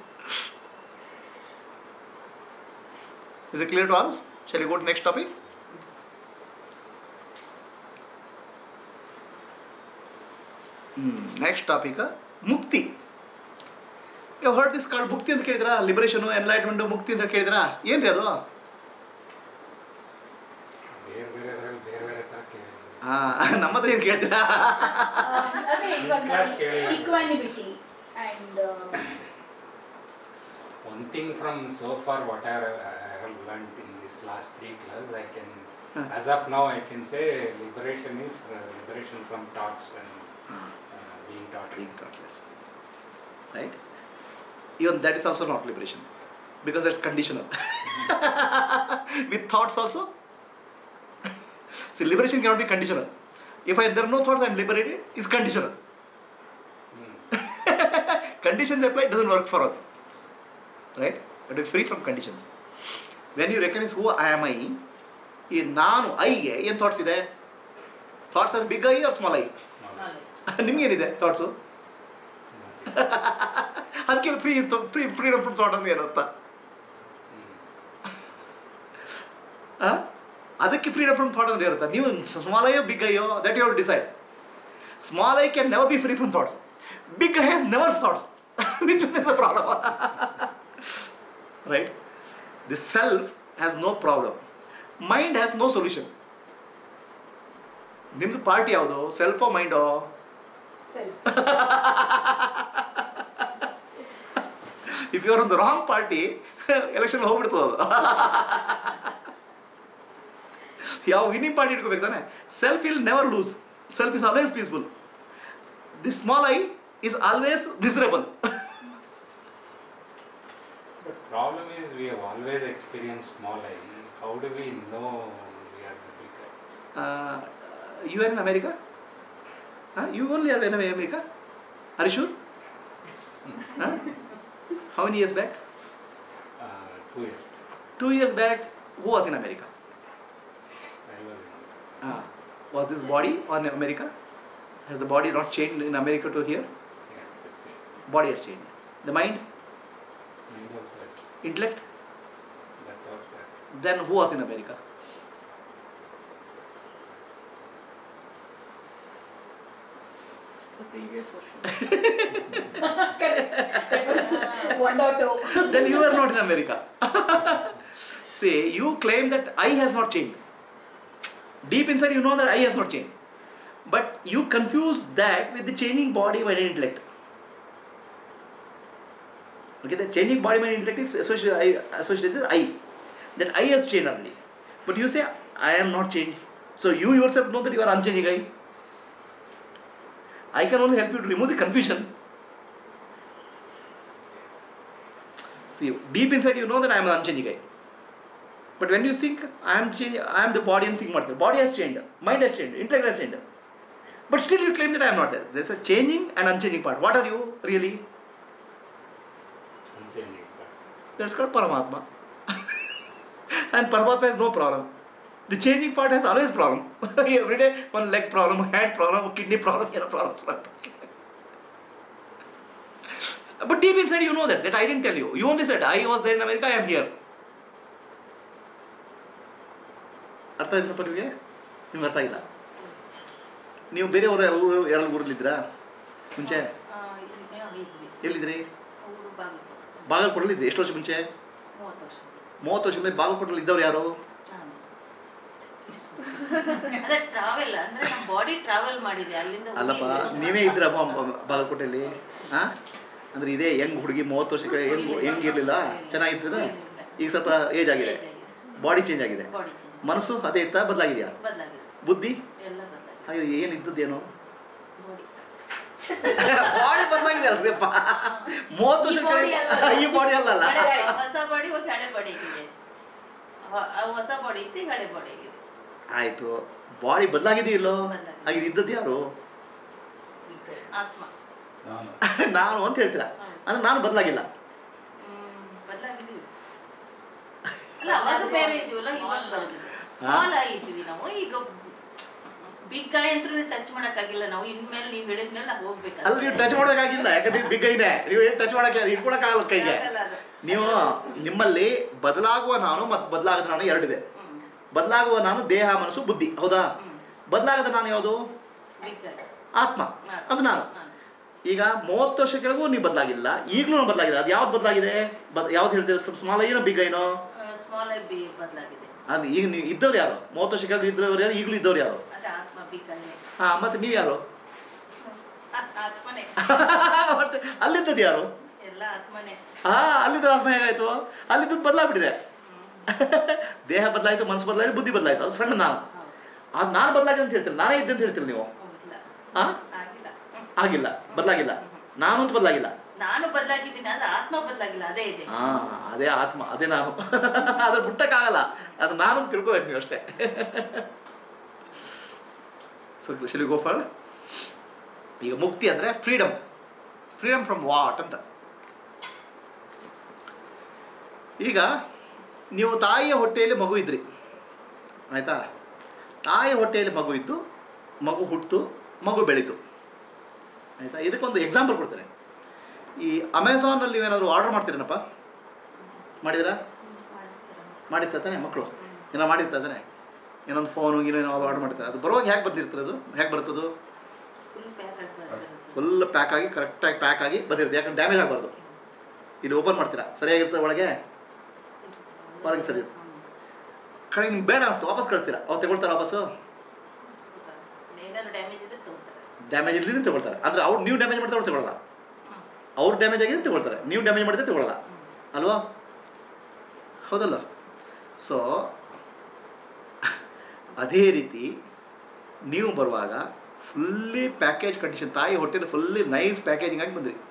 Is it clear to all? Shall we go to next topic? Next topic ಮುಕ್ತಿ. You heard this called ಮುಕ್ತಿ ಅಂತ ಕೇಳಿದ್ರಾ? ಲಿಬರೇಷನು, ಎನ್ಲೈಟ್ಮೆಂಟು, ಮುಕ್ತಿ ಅಂತ ಕೇಳಿದ್ರಾ? ಏನು ರೀ ಅದು? ಬೇರೆ ಬೇರೆ ಬೇರೆ ಬೇರೆ ಥರ ಕೇಳಿದ್ರು. ಹಾಂ, ನಮ್ಮ ಹತ್ರ ಏನು ಕೇಳ್ತೀರಾ? ಅದೇ ಇವಾಗ Class ಕೇಳಿಲ್ಲ. equanimity and uh, One thing from so far what I have, I have learned in this last three classes, I can, Huh. as of now, I can say liberation is uh, liberation from thoughts and uh, being taught. Being thoughtless. Right? Even that is also not liberation, because that's conditional. With thoughts also. See, liberation cannot be conditional. If I, there are no thoughts, I am liberated, is conditional. Hmm. Conditions apply, it doesn't work for us. Right? But we are free from conditions. When you recognize who I am I, ಈ ನಾನು ಐಗೆ ಏನು thoughts ಇದೆ? Thoughts as big I or small I? ನಿಮ್ಗೇನಿದೆ thoughts? ಅದಕ್ಕೆ free free freedom from thought ಅಂದ್ರೆ ಏನರ್ಥ? ಅದಕ್ಕೆ freedom from thought ಅಂದ್ರೆ ಇರುತ್ತೆ. ನೀವು ಸ್ಮಾಲ್ ಐಯೋ ಬಿಗ್ ಐಯೋ that you have to decide. Small I can never be free from thoughts. Big I has never thoughts, which is a problem. Right? The self has no problem. Mind has no solution. ನಿಮ್ದು party ಯಾವುದು? ಸೆಲ್ಫೋ ಮೈಂಡೋ? self. If you are on the wrong party, election ಹೋಗ್ಬಿಡ್ತದೆ ಅದು. ಯಾವ winning party ಇಟ್ಕೋಬೇಕು ತಾನೆ? Self will never lose. Self is always peaceful. The small I is always miserable. The problem is we have always experienced small I. How do we know we are the big I? Uh, you are in America? Huh? You only are in America? Are you sure? Huh? How many years back? Uh, two years. Two years back, who was in America? I was in Uh, was this body on America? Has the body not changed in America to here? yeah, just changed. Body has changed. The mind? Mind also has. Intellect? That was that. Then who was in America? The previous version. Correct. That was one or two. Then you are not in America. See, you claim that I has not changed. Deep inside you know that I has not changed. But you confuse that with the changing body, mind and intellect. Okay, the changing body, mind and intellect is associated, I, associated with I. That I has changed only. But you say, I am not changed. So you yourself know that you are unchanging I. I can only help you to remove the confusion. See, deep inside you know that I am an unchanging I. But when you think I am change, I am the body and think ಮಾಡ್ತೀವಿ. Body has changed, mind has changed, intellect has changed. But still you claim that I am not there. There is a changing and unchanging part. What are you really? Unchanging part. That's called Paramatma. And Paramatma has no problem. The changing part has always problem. Every day one leg problem, hand problem, kidney problem, you know, problems. But deep inside you know that, that I didn't tell you. You only said, I was there in America, I am here. ಅರ್ಥ ಆಯ್ತಪ್ಪ ನಿಮಗೆ? ನಿಮ್ಗೆ ಅರ್ಥ ಆಗಿಲ್ಲ? ನೀವು ಬೇರೆ ಊರ ಊರು ಎರಡು ಊರಲ್ಲಿದ್ರಾ ಮುಂಚೆ? ಎಲ್ಲಿದ್ರಿ? ಬಾಗಲಕೋಟೆಲ್ಲಿದ್ರಿ. ಎಷ್ಟು ವರ್ಷ ಮುಂಚೆ? ಮೂವತ್ತು ವರ್ಷ ಮುಂಚೆ ಬಾಗಲಕೋಟೆಲ್ಲಿ ಇದ್ದವ್ರು ಯಾರು? ಅಲ್ಲಪ್ಪ, ನೀವೇ ಇದ್ರ ಬಾಗಲಕೋಟೆಯಲ್ಲಿ? ಹಾಂ, ಅಂದರೆ ಇದೇ ಹೆಂಗ್ ಹುಡುಗಿ ಮೂವತ್ತು ವರ್ಷಕ್ಕೆ ಹೆಂಗ್ ಹೆಂಗ್ ಇರಲಿಲ್ಲ, ಚೆನ್ನಾಗಿರ್ತದ? ಈಗ ಸ್ವಲ್ಪ ಏಜ್ ಆಗಿದೆ, ಬಾಡಿ ಚೇಂಜ್ ಆಗಿದೆ, ಮನಸ್ಸು ಅದೇ ಇತ್ತಾ ಬದಲಾಗಿದೆಯಾ? ಬುದ್ಧಿ ಹಾಗೆ ಏನು ಇದ್ದದ್ದೇನು? ಬಾಡಿ ಬದಲಾಗಿದೆ ಅಲ್ರಿಪ್ಪ. ಮೂವತ್ತು ವರ್ಷ ಈ ಬಾಡಿ ಅಲ್ಲಲ್ಲ. ಹೊಸ ಬಾಡಿ ಹೋಗಿ ಹಳೆ ಬಾಡಿ ಹೊಸ ಬಾಡಿ ಇತ್ತು, ಹಳೆ ಬಾಡಿ ಆಯ್ತು. ಬಾಡಿ ಬದಲಾಗಿದೆಯಲ್ಲೋ? ಹಾಗೆ ಇದ್ದದ್ದು ಯಾರು? ಆತ್ಮ. ನಾನು ಅಂತ ಹೇಳ್ತೀರಾ? ಅಂದ್ರೆ ನಾನು ಬದಲಾಗಿಲ್ಲ. ಬದಲಾಗಿದ್ದೀವಿ ಅಲ್ಲ, ಅವಾಗ ಬೇರೆ ಇದ್ದೀವಲ್ಲ, ಇವಾಗ ಬರೋದಿಲ್ಲ. ಸ್ಮಾಲ್ ಆಗಿದ್ದೀವಿ ನಾವು. ಈಗ ಬಿಗ್ ಆಯ್ ಅಂತ ಟಚ್ ಮಾಡೋಕ್ಕಾಗಿಲ್ಲ ನಾವು. ಇನ್ಮೇಲೆ ನೀವು ಹೇಳಿದ್ಮೇಲೆ ನಾವು ಹೋಗ್ಬೇಕು. ಅಲ್ಲ, ನೀವು ಟಚ್ ಮಾಡೋಕ್ಕಾಗಿಲ್ಲ, ಯಾಕಂದ್ರೆ ಬಿಗ್ ಇದೆ. ನೀವು ಟಚ್ ಮಾಡೋಕೆ ಇಟ್ಕೊಳಕ್ಕಾಗಲ್ಲ ಕೈಗೆ. ನೀವು ನಿಮ್ಮಲ್ಲಿ ಬದಲಾಗುವ ನಾನು ಮತ್ತು ಬದಲಾಗದ ನಾನು ಎರಡಿದೆ. ಬದಲಾಗುವ ನಾನು ದೇಹ, ಮನಸ್ಸು, ಬುದ್ಧಿ, ಹೌದಾ? ಬದಲಾಗದ ನಾನು ಯಾವುದು? Big guy. ಆತ್ಮ ಅದು ನಾನು. ಈಗ ಮೂವತ್ತು ವರ್ಷ ಕೆಳಗೂ ನೀವು ಬದಲಾಗಿಲ್ಲ, ಈಗಲೂ ಬದಲಾಗಿದೆ. ಅದು ಯಾವ್ದು ಬದಲಾಗಿದೆ? ಬದ್ ಯಾವ್ದು ಹೇಳ್ತೀರಿ? ಸ್ಮಾಲ್ ಏನೋ ಬಿಗ್ ಏನೋ? ಸ್ಮಾಲ್ ಐ ಬಿ ಬದಲಾಗಿದೆ. ಅದು ಈಗ ನೀವು ಇದ್ದವ್ರು ಯಾರು? ಮೂವತ್ತು ವರ್ಷ ಕೆಳಗೂ ಇದ್ದವ್ರು ಯಾರು? ಈಗಲೂ ಇದ್ದವ್ರು ಯಾರು? ಅದು ಆತ್ಮ ಬಿಗ್ ಐ. ಹಾಂ, ಮತ್ತೆ ನೀವು ಯಾರು? ಆತ್ಮನೇ. ಮತ್ತೆ ಅಲ್ಲಿದ್ದದ್ದು ಯಾರು? ಎಲ್ಲ ಆತ್ಮನೇ. ಹಾ, ಅಲ್ಲಿದ್ದ ಆತ್ಮ ಹೇಗಾಯ್ತು? ಅಲ್ಲಿದ್ದದ್ದು ಬದಲಾಗ್ಬಿಟ್ಟಿದೆ. ದೇಹ ಬದಲಾಯಿತು, ಮನಸ್ಸು ಬದಲಾಯಿತು, ಬುದ್ಧಿ ಬದಲಾಯಿತು. ಅದು ಸಣ್ಣ ನಾನು. ಅದು ನಾನು ಬದಲಾಗಿದೆ ಅಂತ ಹೇಳ್ತೀರಿ, ನಾನೇ ಇದ್ದೆ ಅಂತ ಹೇಳ್ತೀರಿ ನೀವು? ಹಾ, ಆಗಿಲ್ಲ, ಬದಲಾಗಿಲ್ಲ. ನಾನು ಅಂತ ಬದಲಾಗಿಲ್ಲ. ನಾನು ಬದಲಾಗಿದ್ದೀನಿ ಆದ್ರೆ ಆತ್ಮ ಬದಲಾಗಿಲ್ಲ, ಅದೇ ಇದೆ. ಹಾ, ಅದೇ ಆತ್ಮ, ಅದೇ ನಾನು. ಅದ್ರ ಬಿಟ್ಟಕ್ಕಾಗಲ್ಲ, ಅದು ನಾನು ಅಂತ ತಿಳ್ಕೋಬೇಕು ನೀವು ಅಷ್ಟೇ. ಸೊ ಶಿಲ್ ಗೋ ಫಾರ್ ಈಗ ಮುಕ್ತಿ ಅಂದರೆ ಫ್ರೀಡಮ್. ಫ್ರೀಡಮ್ ಫ್ರಮ್ ವಾಟ್ ಅಂತ. ಈಗ ನೀವು ತಾಯಿಯ ಹೊಟ್ಟೆಯಲ್ಲಿ ಮಗು ಇದ್ರಿ, ಆಯಿತಾ? ತಾಯಿಯ ಹೊಟ್ಟೆಯಲ್ಲಿ ಮಗು ಇದ್ದು, ಮಗು ಹುಟ್ಟಿತು, ಮಗು ಬೆಳೀತು, ಆಯಿತಾ? ಇದಕ್ಕೊಂದು ಎಕ್ಸಾಂಪಲ್ ಕೊಡ್ತೇನೆ. ಈ ಅಮೆಝಾನಲ್ಲಿ ನೀವೇನಾದರೂ ಆರ್ಡರ್ ಮಾಡ್ತೀರೇನಪ್ಪ? ಮಾಡಿದ್ದೀರಾ? ಮಾಡಿರ್ತಾ ತಾನೆ ಮಕ್ಕಳು? ಏನೋ ಮಾಡಿರ್ತಾ ತಾನೆ? ಏನೊಂದು ಫೋನು ಏನೋ ಏನೋ ಆರ್ಡರ್ ಮಾಡ್ತಾರೆ. ಅದು ಬರುವಾಗ ಹೇಗೆ ಬಂದಿರ್ತದೆ? ಅದು ಹೇಗೆ ಬರ್ತದು? ಫುಲ್ ಪ್ಯಾಕ್ ಆಗಿ, ಕರೆಕ್ಟಾಗಿ ಪ್ಯಾಕ್ ಆಗಿ ಬಂದಿರುತ್ತೆ. ಯಾಕಂದ್ರೆ ಡ್ಯಾಮೇಜ್ ಆಗಬಾರ್ದು. ಇಲ್ಲಿ ಓಪನ್ ಮಾಡ್ತೀರಾ, ಸರಿಯಾಗಿರ್ತದೆ ಒಳಗೆ, ಹೊರಗೆ ಸರಿ ಇರುತ್ತೆ. ಕಡೆ ನಿಮ್ಗೆ ಬೇಡ ಅನಿಸ್ತು, ವಾಪಸ್ ಕಳಿಸ್ತೀರಾ, ಅವ್ರು ತಗೊಳ್ತಾರೆ ವಾಪಸ್ಸು? ಡ್ಯಾಮೇಜ್ ಇಲ್ಲದೇ ತಗೊಳ್ತಾರೆ. ಅಂದರೆ ಅವ್ರು ನೀವು ಡ್ಯಾಮೇಜ್ ಮಾಡ್ತಾರೆ, ಅವ್ರು ತಗೊಳ್ಳಲ್ಲ. ಅವ್ರು ಡ್ಯಾಮೇಜ್ ಆಗಿದೆ ತಗೊಳ್ತಾರೆ, ನೀವು ಡ್ಯಾಮೇಜ್ ಮಾಡಿದ್ರೆ ತಗೊಳ್ಳಲ್ಲ ಅಲ್ವಾ? ಹೌದಲ್ಲ? ಸೊ ಅದೇ ರೀತಿ ನೀವು ಬರುವಾಗ ಫುಲ್ಲಿ ಪ್ಯಾಕೇಜ್ ಕಂಡೀಷನ್, ತಾಯಿ ಹೊಟ್ಟೆಲಿ ಫುಲ್ಲಿ ನೈಸ್ ಪ್ಯಾಕೇಜಿಂಗ್ ಆಗಿ ಬಂದ್ರಿ.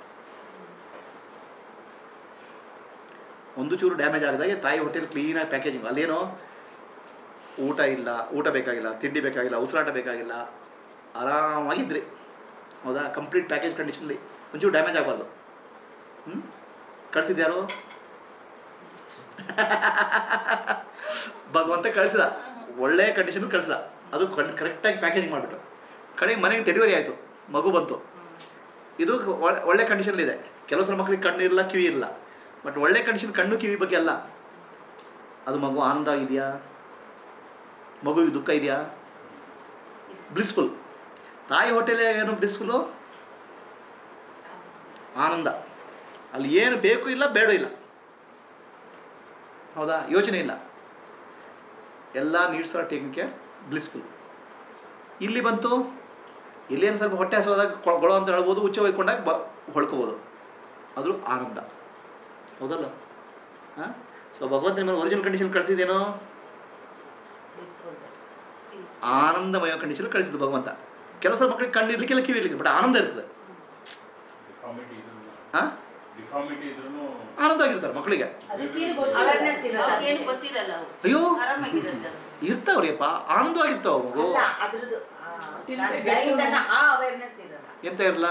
ಒಂದು ಚೂರು ಡ್ಯಾಮೇಜ್ ಆಗದಾಗೆ ತಾಯಿ ಹೊಟ್ಟೆಲಿ ಕ್ಲೀನಾಗಿ ಪ್ಯಾಕೇಜಿಂಗ್. ಅಲ್ಲೇನೋ ಊಟ ಇಲ್ಲ, ಊಟ ಬೇಕಾಗಿಲ್ಲ, ತಿಂಡಿ ಬೇಕಾಗಿಲ್ಲ, ಉಸಿರಾಟ ಬೇಕಾಗಿಲ್ಲ, ಆರಾಮಾಗಿದ್ರಿ. ಹೌದಾ? ಕಂಪ್ಲೀಟ್ ಪ್ಯಾಕೇಜ್ ಕಂಡೀಷನಲ್ಲಿ, ಒಂಚೂರು ಡ್ಯಾಮೇಜ್ ಆಗಬಾರ್ದು. ಹ್ಞೂ ಕಳಿಸಿದ್ಯಾರು? ಭಗವಂತ ಕಳಿಸಿದ, ಒಳ್ಳೆ ಕಂಡೀಷನ್ ಕಳಿಸಿದ. ಅದು ಕರೆಕ್ಟಾಗಿ ಪ್ಯಾಕೇಜಿಂಗ್ ಮಾಡಿಬಿಟ್ಟು ಕಡೆಗೆ ಮನೆಗೆ ಡೆಲಿವರಿ ಆಯಿತು, ಮಗು ಬಂತು. ಇದು ಒಳ್ಳೆ ಒಳ್ಳೆ ಕಂಡೀಷನಲ್ಲಿದೆ. ಕೆಲವು ಸಲ ಮಕ್ಕಳಿಗೆ ಕಣ್ಣು ಇರಲ್ಲ, ಕಿವಿ ಇರಲ್ಲ. ಬಟ್ ಒಳ್ಳೆ ಕಂಡೀಷನ್ ಕಣ್ಣು ಕಿವಿ ಬಗ್ಗೆ ಅಲ್ಲ. ಅದು ಮಗು ಆನಂದ ಇದೆಯಾ? ಮಗುವಿಗೆ ದುಃಖ ಇದೆಯಾ? ಬ್ಲಿಸ್ಫುಲ್. ತಾಯಿ ಹೊಟ್ಟೆಲೆ ಏನು ಬ್ಲಿಸ್ಫುಲ್ಲು? ಆನಂದ. ಅಲ್ಲಿ ಏನು ಬೇಕು ಇಲ್ಲ, ಬೇಡ ಇಲ್ಲ. ಹೌದಾ? ಯೋಚನೆ ಇಲ್ಲ, ಎಲ್ಲ needs are taking care, blissful. ಇಲ್ಲಿ ಬಂತು, ಇಲ್ಲೇನು ಸ್ವಲ್ಪ ಹೊಟ್ಟೆ ಹಸೋದಾಗ ಗೊಳೋ ಅಂತ ಹೇಳ್ಬೋದು, ಉಚ್ಚ ಒಯ್ಕೊಂಡಾಗ ಬ ಹೊಳ್ಕೋಬೋದು. ಅದು ಆನಂದ. ಹೌದಲ್ಲ? ಹಾಂ. ಸೊ ಭಗವಂತ ನಿಮ್ಮನ್ನು ಒರಿಜಿನಲ್ ಕಂಡೀಷನ್ ಕಳಿಸಿದೇನೋ? ಆನಂದಮಯ ಕಂಡೀಷನ್ ಕಳಿಸಿದ್ದು ಭಗವಂತ. ಕೆಲಸ ಮಕ್ಕಳಿಗೆ ಕಣ್ಣು ಇರ್ಲಿಕ್ಕಿಲ್ಲ, ಕಿವಿ ಇರ್ಲಿಕ್ಕೆ, ಬಟ್ ಆನಂದ ಇರ್ತದೆ. ಹಾಂ, ಆನಂದ ಆಗಿರ್ತಾರೆ ಮಕ್ಕಳಿಗೆ. ಅಯ್ಯೋ ಇರ್ತಾವ್ರಿಯಪ್ಪ, ಆನಂದವಾಗಿರ್ತಾವ ಮಗು. ಎಂತ ಇರಲ್ಲ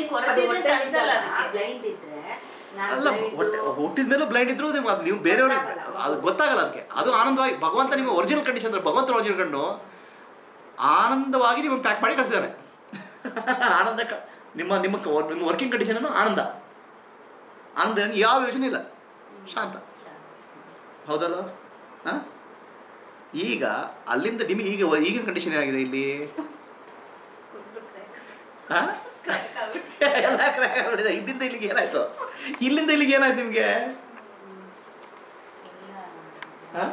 ಅಲ್ಲ, ಹೊಟ್ಟೆ ಹುಟ್ಟಿದ ಮೇಲೂ ಬ್ಲೈಂಡ್ ಇದ್ರು ಅದು ನೀವು ಬೇರೆಯವ್ರಿಗೆ ಅದು ಗೊತ್ತಾಗಲ್ಲ. ಅದಕ್ಕೆ ಅದು ಆನಂದವಾಗಿ ಭಗವಂತ ನಿಮ್ಮ ಒರಿಜಿನಲ್ ಕಂಡೀಷನ್ ಅಂದರೆ ಭಗವಂತ ಒರಿಜಿನಲ್ ಕಂಡು ಆನಂದವಾಗಿ ನಿಮಗೆ ಪ್ಯಾಕ್ ಮಾಡಿ ಕಳಿಸಿದ್ದಾನೆ. ಆನಂದ ನಿಮ್ಮ ನಿಮ್ಮ ನಿಮ್ಮ ವರ್ಕಿಂಗ್ ಕಂಡೀಷನ್ ಆನಂದ. ಆನಂದ ಯಾವ ಯೋಚನೆ ಇಲ್ಲ, ಶಾಂತ. ಹೌದಲ್ಲ? ಹಾಂ. ಈಗ ಅಲ್ಲಿಂದ ನಿಮಗೆ ಈಗ ಈಗಿನ ಕಂಡೀಷನ್ ಏನಾಗಿದೆ ಇಲ್ಲಿ? ಹಾಂ, ಎಲ್ಲ ಕ್ರ್ಯಾಕ್ ಆಗ್ಬಿಟ್ಟಿದೆ. ಇಲ್ಲಿಂದ ಇಲ್ಲಿಗೆ ಏನಾಯ್ತು? ಇಲ್ಲಿಂದ ಇಲ್ಲಿಗೆ ಏನಾಯ್ತು ನಿಮಗೆ? ಹಾಂ,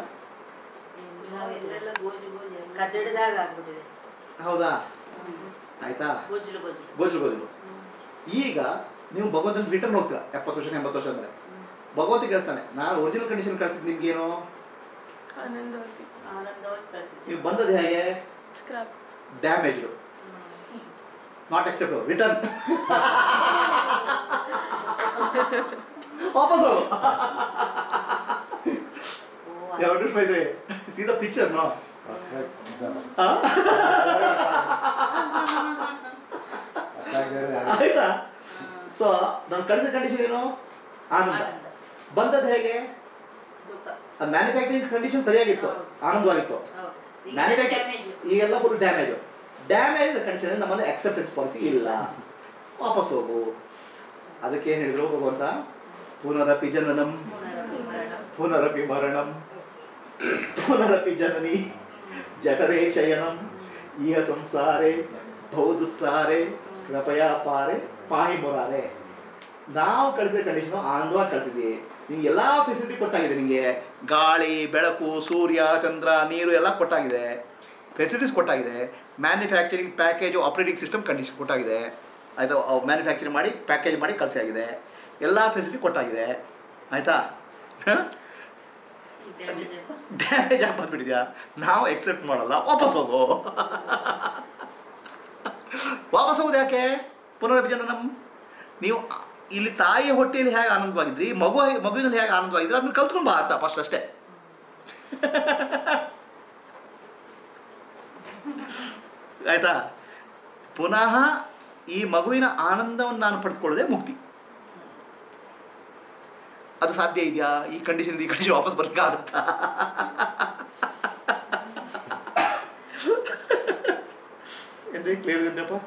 ಹೌದಾ? ಆಯ್ತಾ? ಗೋಜಲು ಗೋಜಲು. ಈಗ ನೀವು ಭಗವಂತನ ರಿಟರ್ನ್ ಹೋಗ್ತೀರಾ ಎಪ್ಪತ್ತು ವರ್ಷ ಎಂಬತ್ತು ವರ್ಷ ಅಂದರೆ ಭಗವಂತ ಕಳಿಸ್ತಾನೆ. ನಾನು ಒರಿಜಿನಲ್ ಕಂಡೀಷನ್ ಕಳಿಸಿದ್ದು ನಿಮ್ಗೇನು? ನೀವು ಬಂದದ್ದು ಹೇಗೆ? Damaged, not acceptable, return. ವಾಪಸ್ ಹೋಗು. ಯಾವ್ದು ಸೀದಾ ಪಿಕ್ಚರ್ ನೋ? ಆಯ್ತಾ? ಸೊ ನಾನು ಕಳಿಸಿದ ಕಂಡೀಷನ್ ಏನು? ಆನಂದ. ಬಂದದ್ದು ಹೇಗೆ? ಅದು ಮ್ಯಾನುಫ್ಯಾಕ್ಚರಿಂಗ್ ಕಂಡೀಷನ್ ಸರಿಯಾಗಿತ್ತು, ಆನಂದವಾಗಿತ್ತು. ಮ್ಯಾನುಫ್ಯಾಕ್ಚರಿಂಗ್ ಈಗೆಲ್ಲ ಫುಲ್ ಡ್ಯಾಮೇಜು. ಡ್ಯಾಮೇಜ್ ಕಂಡೀಷನ್ ನಮ್ಮಲ್ಲಿ ಅಕ್ಸೆಪ್ಟೆನ್ಸ್ ಪಾಲಿಸಿ ಇಲ್ಲ, ವಾಪಸ್ ಹೋಗು. ಅದಕ್ಕೆ ಏನು ಹೇಳಿದ್ರು ಭಗವಂತ? ಪುನರಪಿ ಜನನಂ ಪುನರಪಿ ಮರಣಂ ಪುನರಪಿ ಜನನಿ ಜಠರೇ ಶಯನಂ ಇಹ ಸಂಸಾರೇ ಹೌದು ಸಾರೆ ಕೃಪಯ ಪಾರೆ ಪಾಹಿ ಮೊರಾರೆ. ನಾವು ಕಳಿಸಿದ ಕಂಡೀಷನು ಆನಂದವಾಗಿ ಕಳಿಸಿದ್ವಿ. ನಿಂಗೆ ಎಲ್ಲ ಫೆಸಿಲಿಟಿ ಕೊಟ್ಟಾಗಿದೆ. ನಿಮಗೆ ಗಾಳಿ, ಬೆಳಕು, ಸೂರ್ಯ, ಚಂದ್ರ, ನೀರು ಎಲ್ಲ ಕೊಟ್ಟಾಗಿದೆ. ಫೆಸಿಲಿಟೀಸ್ ಕೊಟ್ಟಾಗಿದೆ. Manufacturing package operating system condition ಕೊಟ್ಟಾಗಿದೆ. ಆಯಿತಾ, ಮ್ಯಾನುಫ್ಯಾಕ್ಚರಿಂಗ್ ಮಾಡಿ ಪ್ಯಾಕೇಜ್ ಮಾಡಿ ಕಳಿಸಿ ಆಗಿದೆ. ಎಲ್ಲ ಫೆಸಿಲಿಟಿ ಕೊಟ್ಟಾಗಿದೆ. ಆಯಿತಾ, ಡ್ಯಾಮೇಜ್ ಆಗಿ ಬಂದ್ಬಿಟ್ಟಿದ್ಯಾ? ನಾವು ಎಕ್ಸೆಪ್ಟ್ ಮಾಡಲ್ಲ, ವಾಪಸ್ ಹೋಗು. ವಾಪಸ್ ಹೋಗೋದು ಯಾಕೆ? ಪುನರ್ವಿಜನನಂ. ನೀವು ಇಲ್ಲಿ ತಾಯಿಯ ಹೊಟ್ಟೆಯಲ್ಲಿ ಹೇಗೆ ಆನಂದವಾಗಿದ್ರಿ, ಮಗು ಮಗುವಿನಲ್ಲಿ ಹೇಗೆ ಆನಂದವಾಗಿದ್ರಿ, ಅದನ್ನ ಕಲ್ತ್ಕೊಂಡು ಬಾ ಅಂತ ಫಸ್ಟ್ ಅಷ್ಟೇ. ಆಯಿತಾ, ಪುನಃ ಈ ಮಗುವಿನ ಆನಂದವನ್ನು ನಾನು ಪಡೆದುಕೊಳ್ಳೋದೇ ಮುಕ್ತಿ. ಅದು ಸಾಧ್ಯ ಇದೆಯಾ? ಈ ಕಂಡೀಷನ್ ಈ ಕಂಡೀಷನ್ ವಾಪಸ್ ಬರ್ಲಿಕ್ಕಾಗುತ್ತಾ? ಏನ್ರಿ ಕ್ಲಿಯರ್ ಇದೆಯಪ್ಪ?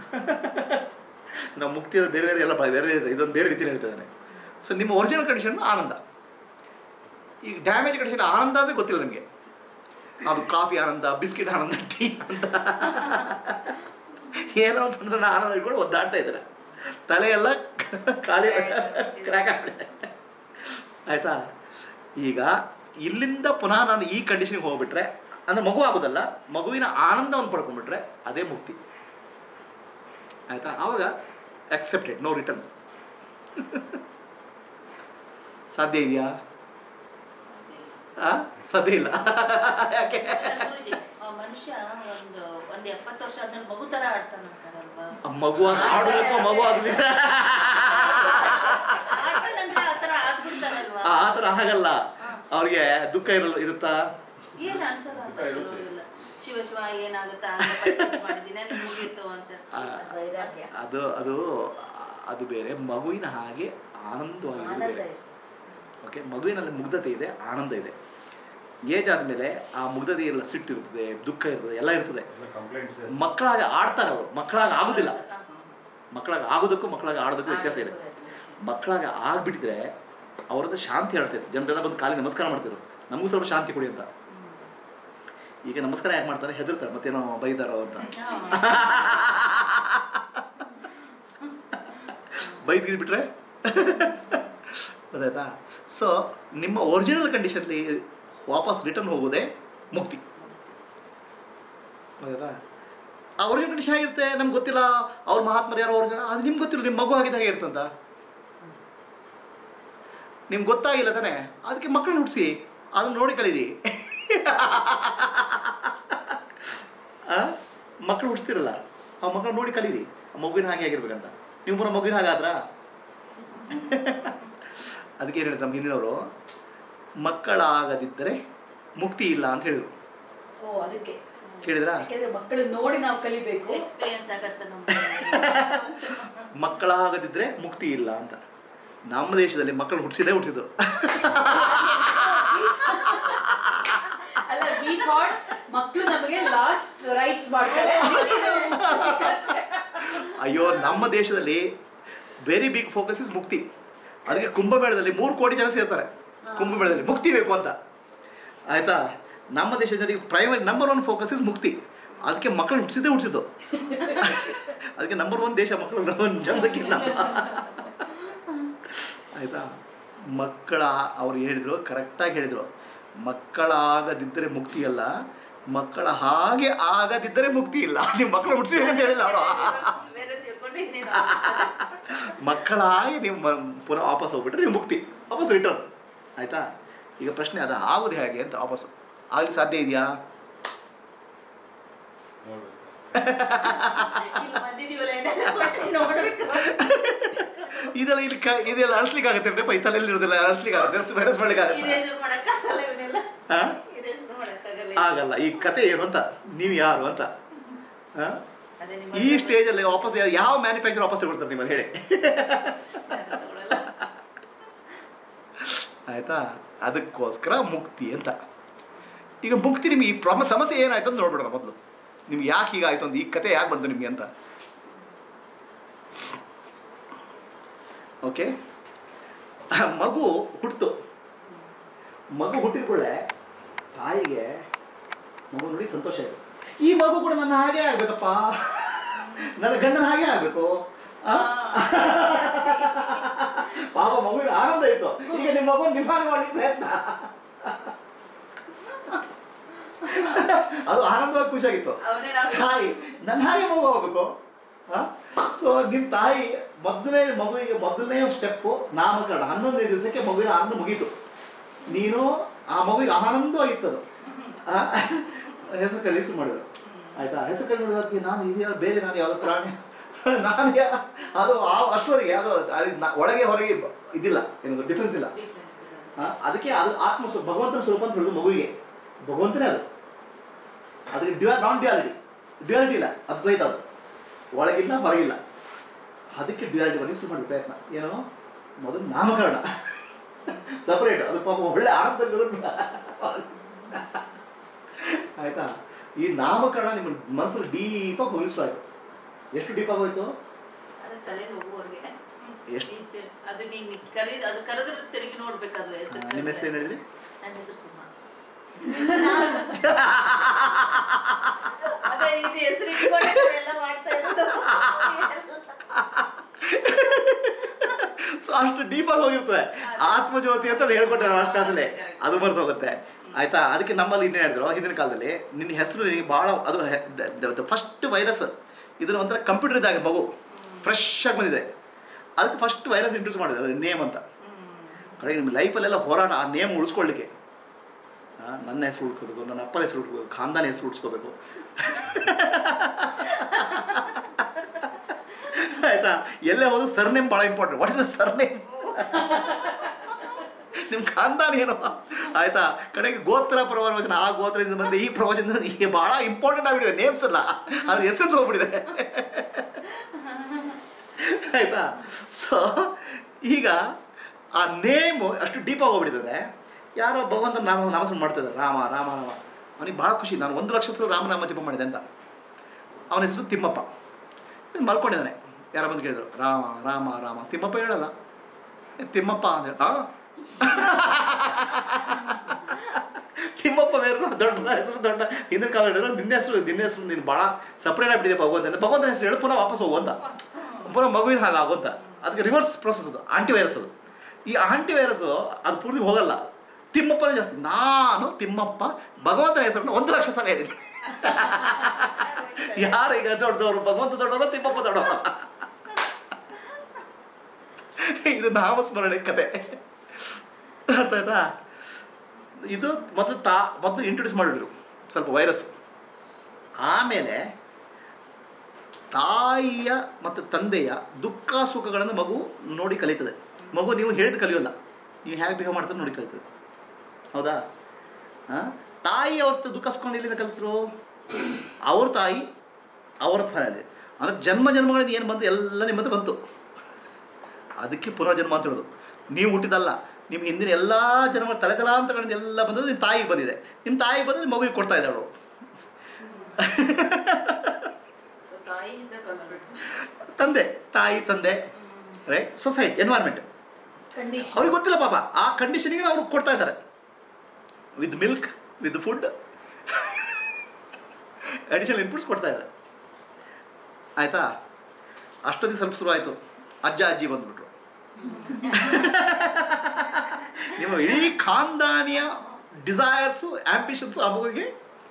ನಾವು ಮುಕ್ತಿಯಲ್ಲಿ ಬೇರೆ ಬೇರೆ ಎಲ್ಲ ಬೇರೆ ಇದೆ, ಇದೊಂದು ಬೇರೆ ರೀತಿಯಲ್ಲಿ ಹೇಳ್ತಿದ್ದಾನೆ. ಸೊ ನಿಮ್ಮ ಒರಿಜಿನಲ್ ಕಂಡೀಷನ್ ಆನಂದ. ಈಗ ಡ್ಯಾಮೇಜ್ ಕಂಡೀಷನ್ ಆನಂದ ಅಂದರೆ ಗೊತ್ತಿಲ್ಲ ನನಗೆ. ಅದು ಕಾಫಿ ಆನಂದ, ಬಿಸ್ಕಿಟ್ ಆನಂದ, ಟೀ ಆನಂದ, ಏನೋ ಒಂದು ಸಣ್ಣ ಸಣ್ಣ ಆನಂದ ಇಟ್ಕೊಂಡು ಒದ್ದಾಡ್ತಾ ಇದ್ದಾರೆ. ತಲೆಯೆಲ್ಲ ಖಾಲಿ ಕ್ರ್ಯಾಕ್ ಆಗ್ಬಿಟ್ಟೆ. ಆಯಿತಾ, ಈಗ ಇಲ್ಲಿಂದ ಪುನಃ ನಾನು ಈ ಕಂಡೀಷನ್ಗೆ ಹೋಗ್ಬಿಟ್ರೆ, ಅಂದರೆ ಮಗು ಆಗೋದಲ್ಲ, ಮಗುವಿನ ಆನಂದವನ್ನು ಪಡ್ಕೊಂಡ್ಬಿಟ್ರೆ ಅದೇ ಮುಕ್ತಿ. ಆಯಿತಾ, ಆವಾಗ ಅಕ್ಸೆಪ್ಟೆಡ್, ನೋ ರಿಟರ್ನ್. ಸಾಧ್ಯ ಇದೆಯಾ? ಸಾಧ್ಯ ಇಲ್ಲ. ಯಾಕೆ? ಮನುಷ್ಯ ಒಂದು ಒಂದು ಎಪ್ಪತ್ತು ವರ್ಷ ಆದ್ಮೇಲೆ ಮಗು ತರ ಆಡ್ತಾನಂತಾರಲ್ವಾ? ಮಗು ಆಡಬೇಕು, ಮಗು ಆಗುದಿಲ್ಲ. ಆ ಥರ ಆಗಲ್ಲ. ಅವ್ರಿಗೆ ದುಃಖ ಇರಲ್ಲ, ಇರುತ್ತಾ? ಏನ್ ಅನ್ಸಲ್ಲ, ಶಿವ ಶಿವ ಏನಾಗುತ್ತಾ ಮಾಡಿದೀನಿ ಮುಗೀತು ಅಂತ. ಅದು ಅದು ಅದು ಬೇರೆ, ಮಗುವಿನ ಹಾಗೆ ಆನಂದವಾಗಿರೋದು ಬೇರೆ. ಓಕೆ, ಮಗುವಿನಲ್ಲಿ ಮುಗ್ಧತೆ ಇದೆ, ಆನಂದ ಇದೆ. ಏಜ್ ಆದಮೇಲೆ ಆ ಮುಗ್ಧತೆ ಇಲ್ಲ, ಸಿಟ್ಟು ಇರ್ತದೆ, ದುಃಖ ಇರ್ತದೆ, ಎಲ್ಲ ಇರ್ತದೆ. ಮಕ್ಕಳಾಗ ಆಡ್ತಾರೆ ಅವರು, ಮಕ್ಕಳಾಗ ಆಗೋದಿಲ್ಲ. ಮಕ್ಕಳಾಗ ಆಗೋದಕ್ಕೂ ಮಕ್ಕಳಾಗ ಆಡೋದಕ್ಕೂ ವ್ಯತ್ಯಾಸ ಇದೆ. ಮಕ್ಕಳಾಗ ಆಗ್ಬಿಟ್ಟಿದ್ರೆ ಅವ್ರದ್ದು ಶಾಂತಿ ಹೇಳ್ತಿದ್ರು. ಜನರೆಲ್ಲ ಬಂದು ಕಾಲಿಗೆ ನಮಸ್ಕಾರ ಮಾಡ್ತಿದ್ರು, ನಮಗೂ ಸ್ವಲ್ಪ ಶಾಂತಿ ಕೊಡಿ ಅಂತ. ಈಗ ನಮಸ್ಕಾರ ಯಾಕೆ ಮಾಡ್ತಾರೆ? ಹೆದರ್ತಾರೆ, ಮತ್ತೇನೋ ಬೈದಾರೋ ಅಂತ. ಬೈದ್ಗಿದ್ಬಿಟ್ರೆ ಗೊತ್ತಾಯ್ತಾ? ಸೊ ನಿಮ್ಮ ಒರಿಜಿನಲ್ ಕಂಡೀಷನ್ಲಿ ವಾಪಸ್ ರಿಟರ್ನ್ ಹೋಗೋದೇ ಮುಕ್ತಿ. ಗೊತ್ತಾಯ್ತಾ? ಆ ಒರಿಜಿನಲ್ ಕಂಡೀಷನ್ ಆಗಿರುತ್ತೆ, ನಮ್ಗೆ ಗೊತ್ತಿಲ್ಲ. ಅವ್ರ ಮಹಾತ್ಮರು ಯಾರೋ ಒರಿಜಿನಲ್, ಅದು ನಿಮ್ಗೆ ಗೊತ್ತಿಲ್ಲ. ನಿಮ್ಮ ಮಗು ಆಗಿದ್ದ ಹಾಗೆ ಇರ್ತಂತ ನಿಮ್ಗೆ ಗೊತ್ತಾಗಿಲ್ಲ ತಾನೆ. ಅದಕ್ಕೆ ಮಕ್ಕಳನ್ನ ಹುಟ್ಟಿಸಿ ಅದನ್ನು ನೋಡಿ ಕಲೀರಿ. ಮಕ್ಕಳು ಹುಟ್ಟಿಸ್ತಿರಲ್ಲ, ಆ ಮಕ್ಕಳು ನೋಡಿ ಕಲೀರಿ. ಆ ಮಗುವಿನ ಹಾಗೆ ಆಗಿರ್ಬೇಕಂತ. ನೀವು ಪುನಃ ಮಗುವಿನ ಹಾಗಾದ್ರ? ಅದಕ್ಕೆ ಏನು ಹೇಳ್ತಾರೆ ನಮ್ಮ ಹಿಂದಿನವರು, ಮಕ್ಕಳಾಗದಿದ್ದರೆ ಮುಕ್ತಿ ಇಲ್ಲ ಅಂತ ಹೇಳಿದ್ರು. ಓ, ಅದಕ್ಕೆ ಕೇಳಿದ್ರಾ? ಮಕ್ಕಳು ನೋಡಿ ನಾವು ಕಲಿಬೇಕು. ಎಕ್ಸ್ಪೀರಿಯನ್ಸ್ ಆಗತ್ತೆ ನಮ್ಗೆ. ಮಕ್ಕಳಾಗದಿದ್ರೆ ಮುಕ್ತಿ ಇಲ್ಲ ಅಂತ. ನಮ್ಮ ದೇಶದಲ್ಲಿ ಮಕ್ಕಳು ಹುಟ್ಟಿಸಿದೇ ಹುಟ್ಟಿಸಿದ್ದು. ಅಲ್ಲ, ವಿ ಥಾಟ್ ಮಕ್ಕಳು ನಮಗೆ ಲಾಸ್ಟ್ ರೈಟ್ಸ್ ಮಾಡ್ತಾರೆ. ಅಯ್ಯೋ, ನಮ್ಮ ದೇಶದಲ್ಲಿ very big focus is mukti. ಅದಕ್ಕೆ ಕುಂಭಮೇಳದಲ್ಲಿ ಮೂರು ಕೋಟಿ ಜನ ಸೇರ್ತಾರೆ. ಕುಂಭಮೇಳದಲ್ಲಿ ಮುಕ್ತಿ ಬೇಕು ಅಂತ. ಆಯ್ತಾ? ನಮ್ಮ ದೇಶದಲ್ಲಿ primary number one focus is mukti. ಅದಕ್ಕೆ ಮಕ್ಕಳು ಹುಟ್ಟಿಸಿದ್ದೇ ಹುಟ್ಟಿಸಿದ್ದು. ಅದಕ್ಕೆ ನಂಬರ್ ಒನ್ ದೇಶ ಮಕ್ಕಳು ಜನಸಂಖ್ಯೆ ಇಲ್ಲ. ಆಯಿತಾ? ಮಕ್ಕಳ ಅವ್ರು ಹೇಳಿದರು, ಕರೆಕ್ಟಾಗಿ ಹೇಳಿದರು, ಮಕ್ಕಳಾಗದಿದ್ದರೆ ಮುಕ್ತಿ ಅಲ್ಲ, ಮಕ್ಕಳ ಹಾಗೆ ಆಗದಿದ್ದರೆ ಮುಕ್ತಿ ಇಲ್ಲ. ನೀವು ಮಕ್ಕಳು ಹುಟ್ಟಿಸಿ ಅಂತ ಹೇಳಿಲ್ಲ ಅವರು. ಮಕ್ಕಳಾಗಿ ನೀವು ಪುನಃ ವಾಪಸ್ ಹೋಗ್ಬಿಟ್ರೆ ನೀವು ಮುಕ್ತಿ, ವಾಪಸ್ ರಿಟರ್ನ್. ಆಯಿತಾ? ಈಗ ಪ್ರಶ್ನೆ ಅದು ಆಗೋದು ಹೇಗೆ ಅಂತ. ವಾಪಸ್ ಆಗಲಿ ಸಾಧ್ಯ ಇದೆಯಾ? ಇದೆಲ್ಲ ಇಲ್ಲಿ ಕ ಇದೆಲ್ಲ ಅಳಿಸ್ಲಿಕ್ಕೆ ಆಗುತ್ತೆ ಅಂದ್ರೆ ತಲೆಯಲ್ಲಿ ಇರೋದಿಲ್ಲ, ಅಳಿಸ್ಲಿಕ್ಕೆ ಆಗುತ್ತೆ, ಮ್ಯಾನೇಜ್ ಮಾಡ್ಲಿಕ್ಕೆ ಆಗುತ್ತೆ? ಆಗಲ್ಲ. ಈ ಕತೆ ಏನು ಅಂತ, ನೀವು ಯಾರು ಅಂತ. ಈ ಸ್ಟೇಜಲ್ಲಿ ವಾಪಸ್ ಯಾವ ಮ್ಯಾನುಫ್ಯಾಕ್ಚರ್ ವಾಪಸ್ ತಗೊಳ್ತಾರೆ ನಿಮ್ಮಲ್ಲಿ ಹೇಳಿ? ಆಯ್ತಾ? ಅದಕ್ಕೋಸ್ಕರ ಮುಕ್ತಿ ಅಂತ. ಈಗ ಮುಕ್ತಿ ನಿಮ್ಗೆ ಈ ಪ್ರಮ ಸಮಸ್ಯೆ ಏನಾಯ್ತು ಅಂತ ನೋಡ್ಬಿಡೋಣ ಮೊದಲು. ನಿಮ್ಗೆ ಯಾಕೆ ಹೀಗಾಯ್ತು ಅಂತ, ಈ ಕತೆ ಯಾಕೆ ಬಂತು ನಿಮಗೆ ಅಂತ. ಓಕೆ, ಮಗು ಹುಟ್ಟಿತು. ಮಗು ಹುಟ್ಟಿದ್ಕೊಳ್ಳೆ ತಾಯಿಗೆ ಮಗು ನೋಡಿ ಸಂತೋಷ ಆಯಿತು. ಈ ಮಗು ಕೂಡ ನನ್ನ ಹಾಗೆ ಆಗ್ಬೇಕಪ್ಪ. ನನ್ನ ಗಂಡನ ಹಾಗೆ ಆಗಬೇಕು. ಪಾಪ ಮಗುವಿನ ಆನಂದ ಇತ್ತು, ಈಗ ನಿಮ್ಮ ಮಗುನ ನಿಭಾಗ ಮಾಡಲಿಕ್ಕೆ ಪ್ರಯತ್ನ. ಅದು ಆನಂದವಾಗಿ ಖುಷಿಯಾಗಿತ್ತು. ತಾಯಿ ನನ್ನ ಹಾಗೆ ಮಗು ಹೋಗ್ಬೇಕು. ಸೊ ನಿಮ್ಮ ತಾಯಿ ಮೊದಲನೇ ಮಗುವಿಗೆ ಮೊದಲನೇ ಸ್ಟೆಪ್ಪು ನಾಮಕರಣ. ಹನ್ನೊಂದನೇ ದಿವಸಕ್ಕೆ ಮಗುವಿನ ಆನಂದ ಮುಗೀತು. ನೀನು ಆ ಮಗುವಿಗೆ ಆನಂದವಾಗಿತ್ತದು. ಹೆಸರು ಕರೀಸು ಮಾಡಿದ್ರು ಆಯ್ತಾ. ಹೆಸರು ಕರಿ ಮಾಡಿದಕ್ಕೆ ನಾನು ಇದೆಯಾ ಬೇರೆ, ನಾನು ಯಾವ್ದು ಪ್ರಾಣಿ, ನಾನು ಯಾ ಅದು ಆ ಅಷ್ಟವರೆಗೆ ಅದು ಒಳಗೆ ಹೊರಗೆ ಇದಿಲ್ಲ, ಏನದು ಡಿಫ್ರೆನ್ಸ್ ಇಲ್ಲ. ಅದಕ್ಕೆ ಅದು ಆತ್ಮ ಭಗವಂತನ ಸ್ವರೂಪ ಅಂತ ಹೇಳಿದ್ರು ಮಗುವಿಗೆ. ಭಗವಂತನೇ ಅದು, ಅದಕ್ಕೆ ಡ್ಯೂ ನಾನ್ ಡ್ಯುಯಾಲಿಟಿ, ಡ್ಯುಯಾಲಿಟಿ ಇಲ್ಲ, ಅದ್ವೈತ ಅದು, ಒಳಗಿಲ್ಲ ಹೊರಗಿಲ್ಲ. ಅದಕ್ಕೆ ಡ್ಯುಯಾಲಿಟಿ ಬರಲಿಕ್ಕೆ ಶುರು ಮಾಡಿದ ಪ್ರಯತ್ನ. ಏನೋ ಮೊದಲು ನಾಮಕರಣ ಸಪರೇಟ್, ಅದು ಪಾಪ ಒಳ್ಳೆ ಆನಂದ ಆಯ್ತಾ. ಈ ನಾಮಕರಣ ನಿಮ್ಮ ಮನಸ್ಸಲ್ಲಿ ಡೀಪಾಗಿ ಹೋಗಿ ಶುರು ಆಯಿತು. ಎಷ್ಟು ಡೀಪಾಗಿ ಹೋಯ್ತು? ತಲೆ ನೋವುವರೆಗೆ ಎಷ್ಟು ಅದು ನೀನು ಕರೀದು ಅದು ಕರೆದ್ರೆ ತಿರುಗಿ ನೋಡ್ಬೇಕಾದ್ರೆ. ನಿಮ್ಮ ಹೆಸರು ಏನು ಹೇಳಿದ್ರಿ? ನನ್ನ ಹೆಸರು ಸುಮ್ಮ. ಅದೇ ಇದು ಹೆಸರು ಇಟ್ಕೊಂಡು ಎಲ್ಲ ಮಾಡ್ತಾ ಇರೋದು. ಸೊ ಅಷ್ಟು ಡೀಪಾಗಿ ಹೋಗಿರ್ತದೆ. ಆತ್ಮಜ್ಯೋತಿ ಅಂತ ಹೇಳ್ಕೊಟ್ಟೆ ಅಷ್ಟು ಕ್ಲಾಸಲ್ಲಿ, ಅದು ಮರೆತು ಹೋಗುತ್ತೆ ಆಯ್ತಾ. ಅದಕ್ಕೆ ನಮ್ಮಲ್ಲಿ ಇನ್ನೇನು ಹೇಳಿದ್ರು ಹಿಂದಿನ ಕಾಲದಲ್ಲಿ, ನಿನ್ನ ಹೆಸರು ನಿನಗೆ ಭಾಳ ಅದು ಫಸ್ಟ್ ವೈರಸ್. ಇದನ್ನು ಒಂಥರ ಕಂಪ್ಯೂಟರ್ ಇದ್ದಾಗ ಮಗು ಫ್ರೆಶ್ ಆಗಿ ಬಂದಿದೆ, ಅದಕ್ಕೆ ಫಸ್ಟ್ ವೈರಸ್ ಇಂಟ್ರೊಡ್ಯೂಸ್ ಮಾಡಿದೆ, ಅದು ನೇಮ್ ಅಂತ. ಕಡೆಗೆ ನಿಮ್ಮ ಲೈಫಲ್ಲೆಲ್ಲ ಹೋರಾಟ ಆ ನೇಮ್ ಉಳಿಸ್ಕೊಳ್ಳಿಕ್ಕೆ. ನನ್ನ ಹೆಸರು ಉಳ್ಕೋಬೇಕು, ನನ್ನ ಅಪ್ಪನ ಹೆಸರು ಉಳ್ಕೋಬೇಕು, ಖಾನ್ದಾನ ಹೆಸರು ಉಳಿಸ್ಕೋಬೇಕು ಆಯ್ತಾ. ಎಲ್ಲೇ ಹೋದ್ರು ಸರ್ನೇಮ್ ಭಾಳ important. What is the surname? ನಿಮ್ಮ ಖಾನ್ದಾನ ಏನು ಆಯ್ತಾ. ಕಡೆಗೆ ಗೋತ್ರ ಪ್ರವಚನ, ಆ ಗೋತ್ರದಿಂದ ಬಂದು ಈ ಪ್ರವಚನದಿಂದ ಈಗ ಭಾಳ ಇಂಪಾರ್ಟೆಂಟ್ ಆಗಿಬಿಟ್ಟಿದೆ ನೇಮ್ಸ್ ಎಲ್ಲ, ಅದು ಎಸೆನ್ಸ್ ಹೋಗ್ಬಿಟ್ಟಿದೆ ಆಯ್ತಾ. ಸೊ ಈಗ ಆ ನೇಮು ಅಷ್ಟು ಡೀಪಾಗಿ ಹೋಗ್ಬಿಟ್ಟಿದ್ದಾರೆ. ಯಾರೋ ಭಗವಂತನ ನಾಮ ನಾಮಸ್ಮರಣೆ ಮಾಡ್ತಿದ್ದಾರೆ, ರಾಮ ರಾಮ ರಾಮ. ಅವನಿಗೆ ಭಾಳ ಖುಷಿ, ನಾನು ಒಂದು ಲಕ್ಷ ಸಲ ರಾಮನಾಮ ಜಪ ಮಾಡಿದೆ ಅಂತ. ಅವನ ಹೆಸರು ತಿಮ್ಮಪ್ಪ. ಮಲ್ಕೊಂಡಿದ್ದಾನೆ. ಯಾರೋ ಬಂದು ಕೇಳಿದ್ರು, ರಾಮ ರಾಮ ರಾಮ. ತಿಮ್ಮಪ್ಪ ಹೇಳಲ್ಲ, ತಿಮ್ಮಪ್ಪ ಅಂತ ಹೇಳಿ. ಹಾಂ ತಿಮ್ಮಪ್ಪ ಬೇರೆ ದೊಡ್ಡ ಹೆಸರು, ದೊಡ್ಡ ಹಿಂದಿನ ಕಾಲ ಹೇಳಿದ್ರು ನಿನ್ನ ಹೆಸರು ನಿನ್ನ ಹೆಸರು ನೀನು ಭಾಳ ಸಪ್ರೇಟ್ ಆಗಿಬಿಟ್ಟಿದೆ ಭಗವಂತ ಅಂತ. ಭಗವಂತನ ಹೆಸರು ಹೇಳಿ ಪುನಃ ವಾಪಸ್ ಹೋಗುವಂತ, ಪುನಃ ಮಗುವಿನ ಹಾಗೆ ಆಗುವಂತ. ಅದಕ್ಕೆ ರಿವರ್ಸ್ ಪ್ರೊಸೆಸ್ ಅದು, ಆಂಟಿ ವೈರಸ್ ಅದು. ಈ ಆಂಟಿ ವೈರಸ್ಸು ಅದು ಪೂರ್ತಿ ಹೋಗಲ್ಲ, ತಿಮ್ಮಪ್ಪನೇ ಜಾಸ್ತಿ. ನಾನು ತಿಮ್ಮಪ್ಪ ಭಗವಂತನ ಹೆಸರನ್ನು ಒಂದು ಲಕ್ಷ ಸಲ ಹೇಳಿದ್ದೀನಿ. ಯಾರು ಈಗ ದೊಡ್ಡದವರು, ಭಗವಂತ ದೊಡ್ಡವರು, ತಿಮ್ಮಪ್ಪ ದೊಡ್ಡವರು. ಇದು ನಾಮಸ್ಮರಣೆ ಕತೆ, ಅರ್ಥ ಆಯ್ತಾ. ಇದು ಮೊದಲು ತಾ ಮೊದಲು ಇಂಟ್ರೊಡ್ಯೂಸ್ ಮಾಡಿದ್ರು ಸ್ವಲ್ಪ ವೈರಸ್. ಆಮೇಲೆ ತಾಯಿಯ ಮತ್ತು ತಂದೆಯ ದುಃಖ ಸುಖಗಳನ್ನು ಮಗು ನೋಡಿ ಕಲಿತದೆ. ಮಗು ನೀವು ಹೇಳಿದ ಕಲಿಯೋಲ್ಲ, ನೀವು ಹೇಗೆ ಬಿಹೇವ್ ಮಾಡ್ತಾರೆ ನೋಡಿ ಕಲಿತದೆ. ಹೌದಾ? ಹಾಂ, ತಾಯಿ ಅವ್ರ ದುಃಖ ಸುಖ ಎಲ್ಲಿಂದ ಕಲಿತರು? ಅವ್ರ ತಾಯಿ ಅವರ ಫಲ ಇದೆ. ಅಂದರೆ ಜನ್ಮ ಜನ್ಮಗಳಿಂದ ಏನು ಬಂತು ಎಲ್ಲ ನಿಮ್ಮದು ಬಂತು. ಅದಕ್ಕೆ ಪುನರ್ಜನ್ಮ ಅಂತ ಹೇಳೋದು. ನೀವು ಹುಟ್ಟಿದಲ್ಲ, ನಿಮ್ಮ ಹಿಂದಿನ ಎಲ್ಲ ಜನ್ಮ ತಲೆ ತಲಾಂತರಗಳಿಂದ ಎಲ್ಲ ಬಂದದ್ದು ನಿಮ್ಮ ತಾಯಿಗೆ ಬಂದಿದೆ. ನಿಮ್ಮ ತಾಯಿ ಬಂದರೆ ಮಗುವಿಗೆ ಕೊಡ್ತಾ ಇದ್ದಾಳು. ತಂದೆ, ತಾಯಿ, ತಂದೆ, ರೈಟ್, ಸೊಸೈಟಿ, ಎನ್ವೈರ್ಮೆಂಟ್. ಅವ್ರಿಗೆ ಗೊತ್ತಿಲ್ಲ ಪಾಪ, ಆ ಕಂಡೀಷನಿಗೆ ಅವ್ರು ಕೊಡ್ತಾ ಇದ್ದಾರೆ. With milk, with food, additional inputs ಕೊಡ್ತಾ ಇದ್ದಾರೆ. ಆಯಿತಾ? ಅಷ್ಟೊತ್ತಿಗೆ ಸ್ವಲ್ಪ ಶುರು ಆಯಿತು, ಅಜ್ಜ ಅಜ್ಜಿ ಬಂದ್ಬಿಟ್ರು. ನಿಮ್ಮ ಇಡೀ ಖಾನ್ದಾನಿಯ ಡಿಸೈರ್ಸು, ಆಂಬಿಷನ್ಸು ಆ ಮಗುವಿಗೆ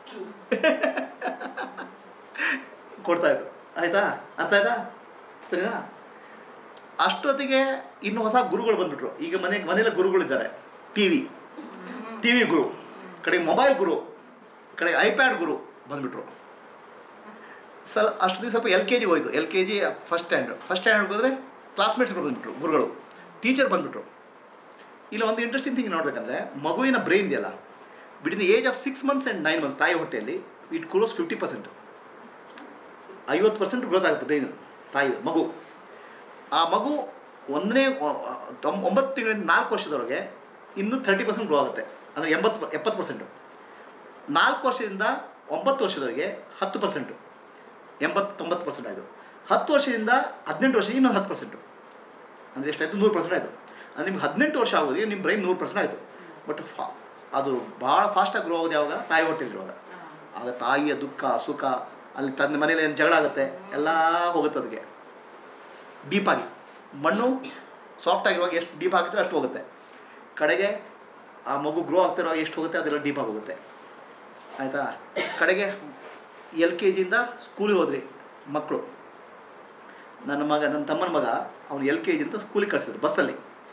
ಕೊಡ್ತಾ ಇದ್ರು. ಆಯಿತಾ? ಅರ್ಥ ಆಯ್ತಾ? ಸರಿನಾ? ಅಷ್ಟೊತ್ತಿಗೆ ಇನ್ನು ಹೊಸ ಗುರುಗಳು ಬಂದ್ಬಿಟ್ರು. ಈಗ ಮನೆ ಮನೆಯಲ್ಲ ಗುರುಗಳಿದ್ದಾರೆ. ಟಿ ವಿ ಟಿ ವಿ ಗುರು, ಕಡೆಗೆ ಮೊಬೈಲ್ ಗುರು, ಕಡೆಗೆ ಐಪ್ಯಾಡ್ ಗುರು ಬಂದುಬಿಟ್ರು. ಸಲ್ ಅಷ್ಟೊತ್ತಿಗೆ ಸ್ವಲ್ಪ ಎಲ್ ಕೆ ಜಿಗೆ ಹೋಯ್ತು. L K G first standard first ಸ್ಟ್ಯಾಂಡರ್ಡ್ಗೆ ಹೋದರೆ ಕ್ಲಾಸ್ಮೇಟ್ಸ್ ಬಂದುಬಿಟ್ರು, ಗುರುಗಳು, ಟೀಚರ್ ಬಂದುಬಿಟ್ರು. ಇಲ್ಲ ಒಂದು ಇಂಟ್ರೆಸ್ಟಿಂಗ್ ಥಿಂಗ್ ನೋಡಬೇಕಂದ್ರೆ, ಮಗುವಿನ ಬ್ರೈನ್ ಇದೆಯಲ್ಲ, between the age of six months and nine months ತಾಯಿ ಹೊಟ್ಟೆಯಲ್ಲಿ ಇಟ್ ಗ್ರೋಸ್ ಫಿಫ್ಟಿ ಪರ್ಸೆಂಟ್ ಐವತ್ತು ಪರ್ಸೆಂಟ್ ಗ್ರೋತ್ ಆಗುತ್ತೆ ಬ್ರೈನ್ ತಾಯಿ ಮಗು. ಆ ಮಗು ಒಂದನೇ ಒಂಬತ್ತು ತಿಂಗಳಿಂದ ನಾಲ್ಕು ವರ್ಷದವರೆಗೆ ಇನ್ನೂ ತರ್ಟಿ ಪರ್ಸೆಂಟ್ ಗ್ರೋ ಆಗುತ್ತೆ, ಅಂದರೆ ಎಂಬತ್ತು ಎಪ್ಪತ್ತು ಪರ್ಸೆಂಟು. ನಾಲ್ಕು ವರ್ಷದಿಂದ ಒಂಬತ್ತು ವರ್ಷದವರೆಗೆ ಹತ್ತು ಪರ್ಸೆಂಟು, ಎಂಬತ್ತು ತೊಂಬತ್ತು ಪರ್ಸೆಂಟ್ ಆಯಿತು. ಹತ್ತು ವರ್ಷದಿಂದ ಹದಿನೆಂಟು ವರ್ಷಕ್ಕೆ ಇನ್ನೊಂದು ಹತ್ತು ಪರ್ಸೆಂಟು, ಅಂದರೆ ಎಷ್ಟಾಯಿತು? ನೂರು ಪರ್ಸೆಂಟ್ ಆಯಿತು. ಅಂದರೆ ನಿಮ್ಗೆ ಹದಿನೆಂಟು ವರ್ಷ ಆಗೋದು ನಿಮ್ಮ ಬ್ರೈನ್ ನೂರು ಪರ್ಸೆಂಟ್ ಆಯಿತು. ಬಟ್ ಫಾ ಅದು ಭಾಳ ಫಾಸ್ಟಾಗಿ ಗ್ರೋ ಆಗೋದು ಯಾವಾಗ? ತಾಯಿ ಹೊಟ್ಟೆಲಿರುವಾಗ. ಆಗ ತಾಯಿಯ ದುಃಖ ಸುಖ ಅಲ್ಲಿ ತನ್ನ ಮನೇಲಿ ಏನು ಜಗಳ ಆಗುತ್ತೆ ಎಲ್ಲ ಹೋಗುತ್ತೆ ಅದಕ್ಕೆ ಡೀಪಾಗಿ. ಮಣ್ಣು ಸಾಫ್ಟ್ ಆಗಿರುವಾಗ ಎಷ್ಟು ಡೀಪ್ ಆಗಿದ್ರೆ ಅಷ್ಟು ಹೋಗುತ್ತೆ. ಕಡೆಗೆ ಆ ಮಗು ಗ್ರೋ ಆಗ್ತಿರುವಾಗ ಎಷ್ಟು ಹೋಗುತ್ತೆ ಅದೆಲ್ಲ ಡೀಪಾಗಿ ಹೋಗುತ್ತೆ. ಆಯಿತಾ? ಕಡೆಗೆ ಎಲ್ ಕೆ ಜಿಯಿಂದ ಸ್ಕೂಲಿಗೆ ಹೋದ್ರಿ ಮಕ್ಕಳು. ನನ್ನ ಮಗ ನನ್ನ ತಮ್ಮನ ಮಗ ಅವನು ಎಲ್ ಕೆ ಜಿಂದ ಸ್ಕೂಲಿಗೆ ಕಳಿಸಿದ್ರು ಬಸ್ಸಲ್ಲಿ,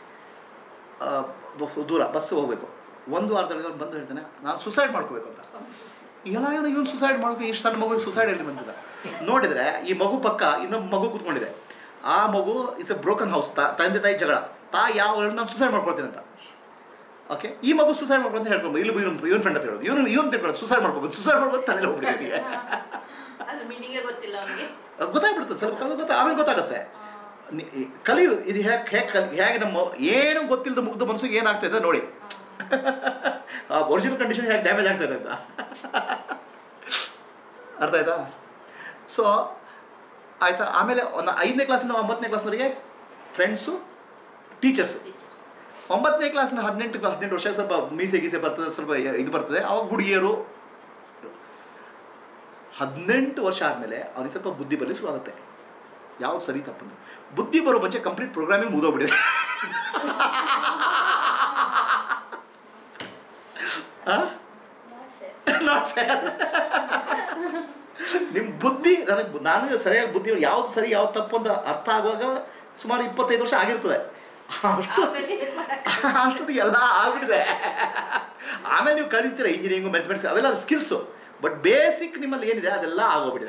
ದೂರ ಬಸ್ ಹೋಗಬೇಕು. ಒಂದು ವಾರದೊಳಗೆ ಅವ್ನು ಬಂದು ಹೇಳ್ತಾನೆ ನಾನು ಸುಸೈಡ್ ಮಾಡ್ಕೋಬೇಕು ಅಂತ. ಎಲ್ಲ ಇವನು ಇವನು ಸುಸೈಡ್ ಮಾಡ್ಕೊ, ಇಷ್ಟು ಸಣ್ಣ ಮಗು ಸುಸೈಡ್ ಎಲ್ಲಿ ಬಂದಿದೆ. ನೋಡಿದರೆ ಈ ಮಗು ಪಕ್ಕ ಇನ್ನೊಬ್ಬ ಮಗು ಕೂತ್ಕೊಂಡಿದೆ. ಆ ಮಗು ಇಟ್ಸ್ ಎ ಬ್ರೋಕನ್ ಹೌಸ್. ತಂದೆ ತಾಯಿ ಜಗಳ. ತಾ ಯಾವ ನಾನು ಸುಸೈಡ್ ಮಾಡ್ಕೊಳ್ತೀನಿ ಅಂತ. ಓಕೆ, ಈ ಮಗು ಸುಸೈಡ್ ಮಾಡ್ಕೊಂಡು ಅಂತ ಹೇಳ್ಕೊಂಡು ಇಲ್ಲಿ ಇವನು ಇವನ್ ಫ್ರೆಂಡ್ ಅಂತ ಹೇಳೋದು, ಇವನು ಇವನು ತಿಳ್ಕೊಳ್ಳೋದು ಸುಸೈಡ್ ಮಾಡ್ಬೇಕು ಸುಸೈಡ್ ಮಾಡ್ಬೋದು ತಲೆ ಹೋಗ್ಬಿಟ್ಟಿದೆ. ಗೊತ್ತಾಗ್ಬಿಡುತ್ತೆ ಸ್ವಲ್ಪ ಕಾಲ ಗೊತ್ತಾ, ಆಮೇಲೆ ಗೊತ್ತಾಗುತ್ತೆ. ಕಲಿಯು ಇದು ಹೇಗೆ ಹೇಗೆ ಕಲಿ ಹೇಗೆ ನಮ್ಮ ಏನು ಗೊತ್ತಿಲ್ಲದ ಮುಗ್ಧ ಮನಸ್ಸಿಗೆ ಏನಾಗ್ತಾಯಿದೆ ನೋಡಿ. ಆ ಒರಿಜಿನಲ್ ಕಂಡೀಷನ್ ಹೇಗೆ ಡ್ಯಾಮೇಜ್ ಆಗ್ತಾಯಿದೆ ಅಂತ ಅರ್ಥ ಆಯ್ತಾ? ಸೊ ಆಯಿತಾ. ಆಮೇಲೆ ಒಂದು ಐದನೇ ಕ್ಲಾಸಿಂದ ಒಂಬತ್ತನೇ ಕ್ಲಾಸ್ನವರೆಗೆ ಫ್ರೆಂಡ್ಸು, ಟೀಚರ್ಸು. ಒಂಬತ್ತನೇ ಕ್ಲಾಸ್ನ ಹದಿನೆಂಟು ಕ್ಲಾಸ್ ಹದಿನೆಂಟು ವರ್ಷ ಸ್ವಲ್ಪ ಮೀಸೆ ಗೀಸೆ ಬರ್ತದೆ, ಸ್ವಲ್ಪ ಇದು ಬರ್ತದೆ. ಅವಾಗ ಹುಡುಗಿಯರು. ಹದಿನೆಂಟು ವರ್ಷ ಆದಮೇಲೆ ಅವನಿಗೆ ಸ್ವಲ್ಪ ಬುದ್ಧಿ ಬರಲಿ ಶುರು ಆಗುತ್ತೆ. ಯಾವ್ದು ಸರಿ ತಪ್ಪಂತ ಬುದ್ಧಿ ಬರೋ ಮುಂಚೆ ಕಂಪ್ಲೀಟ್ ಪ್ರೋಗ್ರಾಮಿಂಗ್ ಮುಗಿದೋಗ್ಬಿಟ್ಟಿದೆ. Not fair. ನಿಮ್ಮ ಬುದ್ಧಿ ನನಗೆ ನಾನು ಸರಿಯಾಗಿ ಬುದ್ಧಿ ಯಾವ್ದು ಸರಿ ಯಾವ್ದು ತಪ್ಪು ಅಂತ ಅರ್ಥ ಆಗುವಾಗ ಸುಮಾರು ಇಪ್ಪತ್ತೈದು ವರ್ಷ ಆಗಿರ್ತದೆ. ಅಷ್ಟು ಅಷ್ಟೊತ್ತಿಗೆ ಎಲ್ಲ ಆಗ್ಬಿಟ್ಟಿದೆ. ಆಮೇಲೆ ನೀವು ಕಲಿತೀರ ಇಂಜಿನಿಯರಿಂಗು ಮ್ಯಾಥಮೆಟಿಕ್ಸ್ ಅವೆಲ್ಲ ಸ್ಕಿಲ್ಸು. ಬಟ್ ಬೇಸಿಕ್ ನಿಮ್ಮಲ್ಲಿ ಏನಿದೆ ಅದೆಲ್ಲ ಆಗೋಗ್ಬಿಟ್ಟಿದೆ.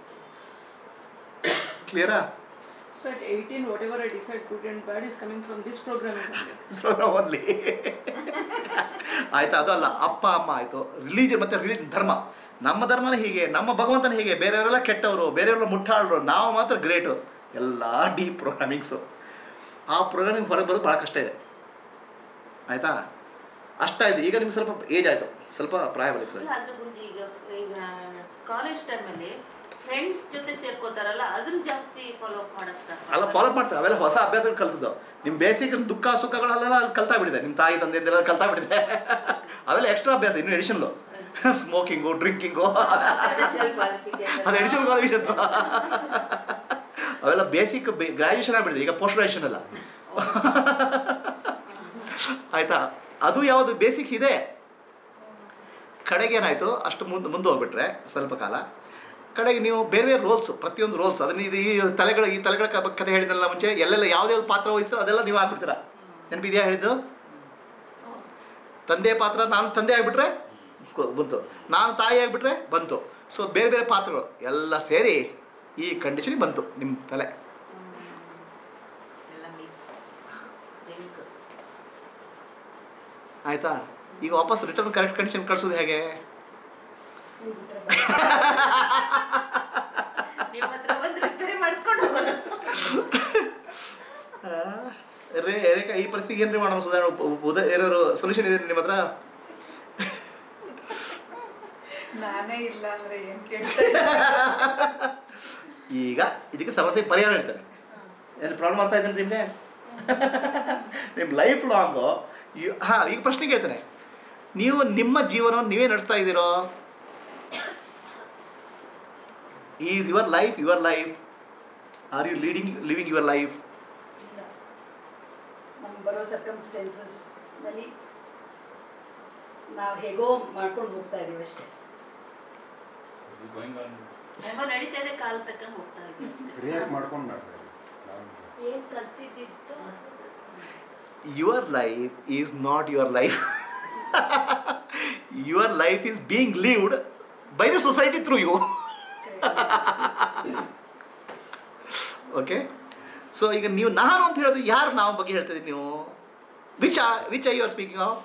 ಕ್ಲಿಯರಾ? So at eighteen, whatever I decide good and bad is coming from this program. This program only. ಆಯ್ತಾ? ಅದು ಅಲ್ಲ, ಅಪ್ಪ ಅಮ್ಮ ಆಯಿತು, ರಿಲಿಜನ್ ಮತ್ತು ರಿಲಿಜನ್ ಧರ್ಮ. ನಮ್ಮ ಧರ್ಮನೇ ಹೀಗೆ, ನಮ್ಮ ಭಗವಂತನ ಹೀಗೆ, ಬೇರೆಯವರೆಲ್ಲ ಕೆಟ್ಟವರು, ಬೇರೆಯವರೆಲ್ಲ ಮುಟ್ಟಾಳರು, ನಾವು ಮಾತ್ರ ಗ್ರೇಟು. ಎಲ್ಲ ಡೀಪ್ ಪ್ರೋಗ್ರಾಮಿಂಗ್ಸು. ಆ ಪ್ರೋಗ್ರಾಮಿಂಗ್ ಹೊರಗೆ ಬರೋದು ಭಾಳ ಕಷ್ಟ ಇದೆ. ಆಯಿತಾ? ಅಷ್ಟಾಯಿತು. ಈಗ ನಿಮ್ಗೆ ಸ್ವಲ್ಪ ಏಜ್ ಆಯಿತು, ಸ್ವಲ್ಪ ಪ್ರಾಯ ಬರಲಿ ಸರ್. ಈಗ ಈಗ ಕಾಲೇಜ್ ಟೈಮಲ್ಲಿ ಫ್ರೆಂಡ್ಸ್ ಜೊತೆ ಸೇರ್ಕೋತಾರಲ್ಲ ಅದನ್ನ ಜಾಸ್ತಿ ಫಾಲೋ ಅಪ್ ಮಾಡ್ತಾರೆ. ಅಲ್ಲ ಫಾಲೋ ಅಪ್ ಮಾಡ್ತಾರೆ. ಅವೆಲ್ಲ ಹೊಸ ಅಭ್ಯಾಸಗಳು ಕಲ್ತದ್ದು. ನಿಮ್ಮ ಬೇಸಿಕ್ ದುಃಖ ಸುಖಗಳೆಲ್ಲ ಅಲ್ಲಿ ಕಲ್ತಾ ಬಿಟ್ಟಿದೆ. ನಿಮ್ಮ ತಾಯಿ ತಂದೆಯೆಲ್ಲ ಕಲ್ತಾ ಬಿಟ್ಟಿದೆ. ಅವೆಲ್ಲ ಎಕ್ಸ್ಟ್ರಾ ಅಭ್ಯಾಸ, ಇನ್ನು ಎಡಿಷನ್ಲು. ಸ್ಮೋಕಿಂಗು, ಡ್ರಿಂಕಿಂಗು, ಅದು ಎಡಿಷನಲ್ ಕ್ವಾಲಿಫಿಕೇಷನ್ಸ್. ಅವೆಲ್ಲ ಬೇಸಿಕ್ ಗ್ರ್ಯಾಜುಯೇಷನ್ ಆಗಿಬಿಟ್ಟಿದೆ. ಈಗ ಪೋಸ್ಟ್ ಗ್ರ್ಯಾಜುಯೇಷನ್ ಅಲ್ಲ. ಆಯಿತಾ? ಅದು ಯಾವುದು ಬೇಸಿಕ್ ಇದೆ. ಕಡೆಗೆ ಏನಾಯಿತು, ಅಷ್ಟು ಮುಂದೆ ಮುಂದೆ ಹೋಗ್ಬಿಟ್ರೆ ಸ್ವಲ್ಪ ಕಾಲ ಕಡೆಗೆ ನೀವು ಬೇರೆ ಬೇರೆ ರೋಲ್ಸು, ಪ್ರತಿಯೊಂದು ರೋಲ್ಸ್ ಅದನ್ನು ಇದು ಈ ತಲೆಗಳ ಈ ತಲೆಗಳ ಕಥೆ ಹೇಳಿದ್ನಲ್ಲ ಮುಂಚೆ, ಎಲ್ಲೆಲ್ಲ ಯಾವುದ್ಯಾವ್ದು ಪಾತ್ರ ವಹಿಸ್ತಾರೋ ಅದೆಲ್ಲ ನೀವು ಆಗ್ಬಿಡ್ತೀರ. ನೆನಪಿದೆಯಾ ಹೇಳಿದ್ದು? ತಂದೆ ಪಾತ್ರ ನಾನು ತಂದೆ ಆಗಿಬಿಟ್ರೆ ಬಂತು, ನಾನು ತಾಯಿ ಆಗಿಬಿಟ್ರೆ ಬಂತು. ಸೊ ಬೇರೆ ಬೇರೆ ಪಾತ್ರಗಳು ಎಲ್ಲ ಸೇರಿ ಈ ಕಂಡೀಷನಿಗೆ ಬಂತು ನಿಮ್ಮ ತಲೆ. ಆಯಿತಾ? ಈಗ ವಾಪಸ್ ರಿಟರ್ನ್ ಕರೆಕ್ಟ್ ಕಂಡೀಷನ್ ಕಳಿಸೋದು ಹೇಗೆ? ರೇ ರೇಖಾ, ಈ ಪರಿಸ್ಥಿತಿಗೆ ಏನ್ರಿ ಮಾಡೋಣ? ಸುಧಾರಣೆ ಉದ ಏನಾದ್ರು ಸೊಲ್ಯೂಷನ್ ಇದೆ ನಿಮ್ಮ ಹತ್ರ? ನಾನೇ ಇಲ್ಲ ಅಂದ್ರೆ ಏನು ಕೇಳ್ತಾ. ಈಗ ಇದಕ್ಕೆ ಸಮಸ್ಯೆ ಪರಿಹಾರ ಹೇಳ್ತಾರೆ. ಏನು ಪ್ರಾಬ್ಲಮ್ ಆಗ್ತಾ ಇದ್ದೇನೆ ನಿಮಗೆ? ನಿಮ್ಮ ಲೈಫ್ ಲಾಂಗು ಹಾಂ. ಈಗ ಪ್ರಶ್ನೆ ಕೇಳ್ತಾನೆ, ನೀವು ನಿಮ್ಮ ಜೀವನವನ್ನು ನೀವೇ ನಡೆಸ್ತಾ ಇದ್ದೀರೋ? Is your life your life? Are you leading living your life? ನಮ್ಗೆ ಬರೋ ಸರ್ಕಮ್ಸ್ಟೆನ್ಸಸ್ನಲ್ಲಿ ನಾವು ಹೇಗೋ ಮಾಡ್ಕೊಂಡು ಹೋಗ್ತಾ ಇದ್ದೀವಿ ಅಷ್ಟೇ. ನಡೀತಾ ಇದೆ, ಕಾಲ ತಕ್ಕಂಗೆ ಹೋಗ್ತಾ ರಿಯಾಕ್ಟ್ ಮಾಡ್ಕೊಂಡು ಮಾಡ್ತಾರೆ. ಏನು ಕಲ್ತಿದ್ದಿತ್ತು Your life is not your life. Your life is being lived by the society through you. Okay? So ಈಗ ನೀವು ನಾನು ಅಂತ ಹೇಳೋದು ಯಾರು ನಾವು ಬಗ್ಗೆ ಹೇಳ್ತಾ ಇದ್ದೀವಿ ನೀವು? ವಿಚ್ ಆ which I you are speaking of?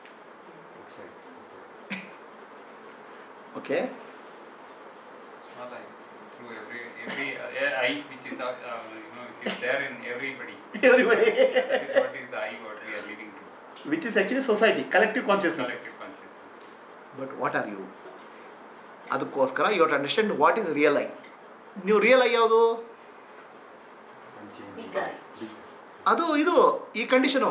Okay. Small I through every every uh, I which is uh, uh, you know which is there in everybody. Everybody. That is what is the I what we are living through. Which is actually society, collective consciousness. Collective consciousness. But what are you? ಅದಕ್ಕೋಸ್ಕರ you have to understand what is real I. ನೀವು real I ಯಾವುದು? ಅದು ಇದು ಈ condition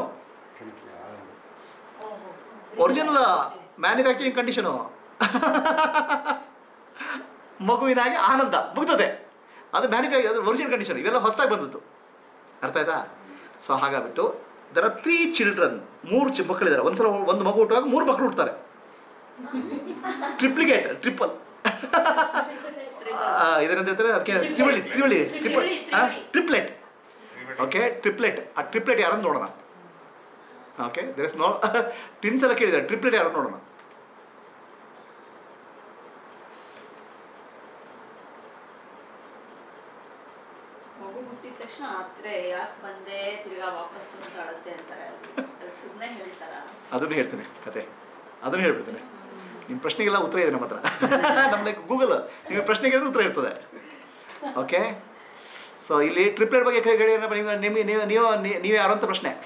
original manufacturing condition. ಮಗುವಿನಾಗಿ ಆನಂದ ಮುಗ್ದದೆ. ಅದು ಮ್ಯಾನಿಫೈ ಅದು ಒರಿಜಿನಲ್ ಕಂಡೀಷನ್. ಇವೆಲ್ಲ ಹೊಸದಾಗಿ ಬಂದದ್ದು. ಅರ್ಥ ಆಯ್ತಾ? ಸೊ ಹಾಗಾಗ್ಬಿಟ್ಟು ದರ್ ಆರ್ ತ್ರೀ ಚಿಲ್ಡ್ರನ್, ಮೂರು ಚಿ ಮಕ್ಕಳಿದ್ದಾರೆ. ಒಂದ್ಸಲ ಒಂದು ಮಗು ಹುಟ್ಟುವಾಗ ಮೂರು ಮಕ್ಕಳು ಹುಡ್ತಾರೆ. ಟ್ರಿಪ್ಲಿಕೇಟ್, ಟ್ರಿಪಲ್ ಇದೇನಂತ ಹೇಳ್ತಾರೆ ಅದಕ್ಕೆ ತ್ರಿವಳಿ ತ್ರಿವಳಿ ಟ್ರಿಪಲ್ ಟ್ರಿಪ್ಲೆಟ್. Okay, triplet. ಆ ಟ್ರಿಪ್ಲೆಟ್ ಯಾರನ್ನು ನೋಡೋಣ. Okay, there is no twins ಎಲ್ಲ ಕೇಳಿದ್ದಾರೆ. ಟ್ರಿಪ್ಲೆಟ್ ಯಾರನ್ನು ನೋಡೋಣ. ಮಗು ಹುಟ್ಟಿದ ತಕ್ಷಣ ಹತ್ರ ಯಾಕೆ ಬಂದೆ ತಿರ್ಗಾ ವಾಪಸ್ಸು ಅಂತ ಅಳತೆ ಅಂತಾರೆ. ಸುಮ್ಮನೆ ಹೇಳ್ತಾರ? ಅದನ್ನು ಹೇಳ್ತೇನೆ ಕತೆ, ಅದನ್ನು ಹೇಳ್ಬಿಡ್ತೇನೆ. ನಿಮ್ಮ ಪ್ರಶ್ನೆಗೆಲ್ಲ ಉತ್ತರ ಇದೆ ನಮ್ಮ ಹತ್ರ. ನಮ್ಮ ಲೈಕ್ ಗೂಗಲ್, ನಿಮ್ಮ ಪ್ರಶ್ನೆಗೆ ಉತ್ತರ ಇರ್ತದೆ. ಓಕೆ, ಸೊ ಇಲ್ಲಿ ಟ್ರಿಪ್ಲೆಟ್ ಬಗ್ಗೆ ಹೇಳಿ ಏನಪ್ಪ, ನೀವು ನಿಮಗೆ ನೀವು ನೀವು ನೀವು ಯಾರು ಅಂತ ಪ್ರಶ್ನೆ.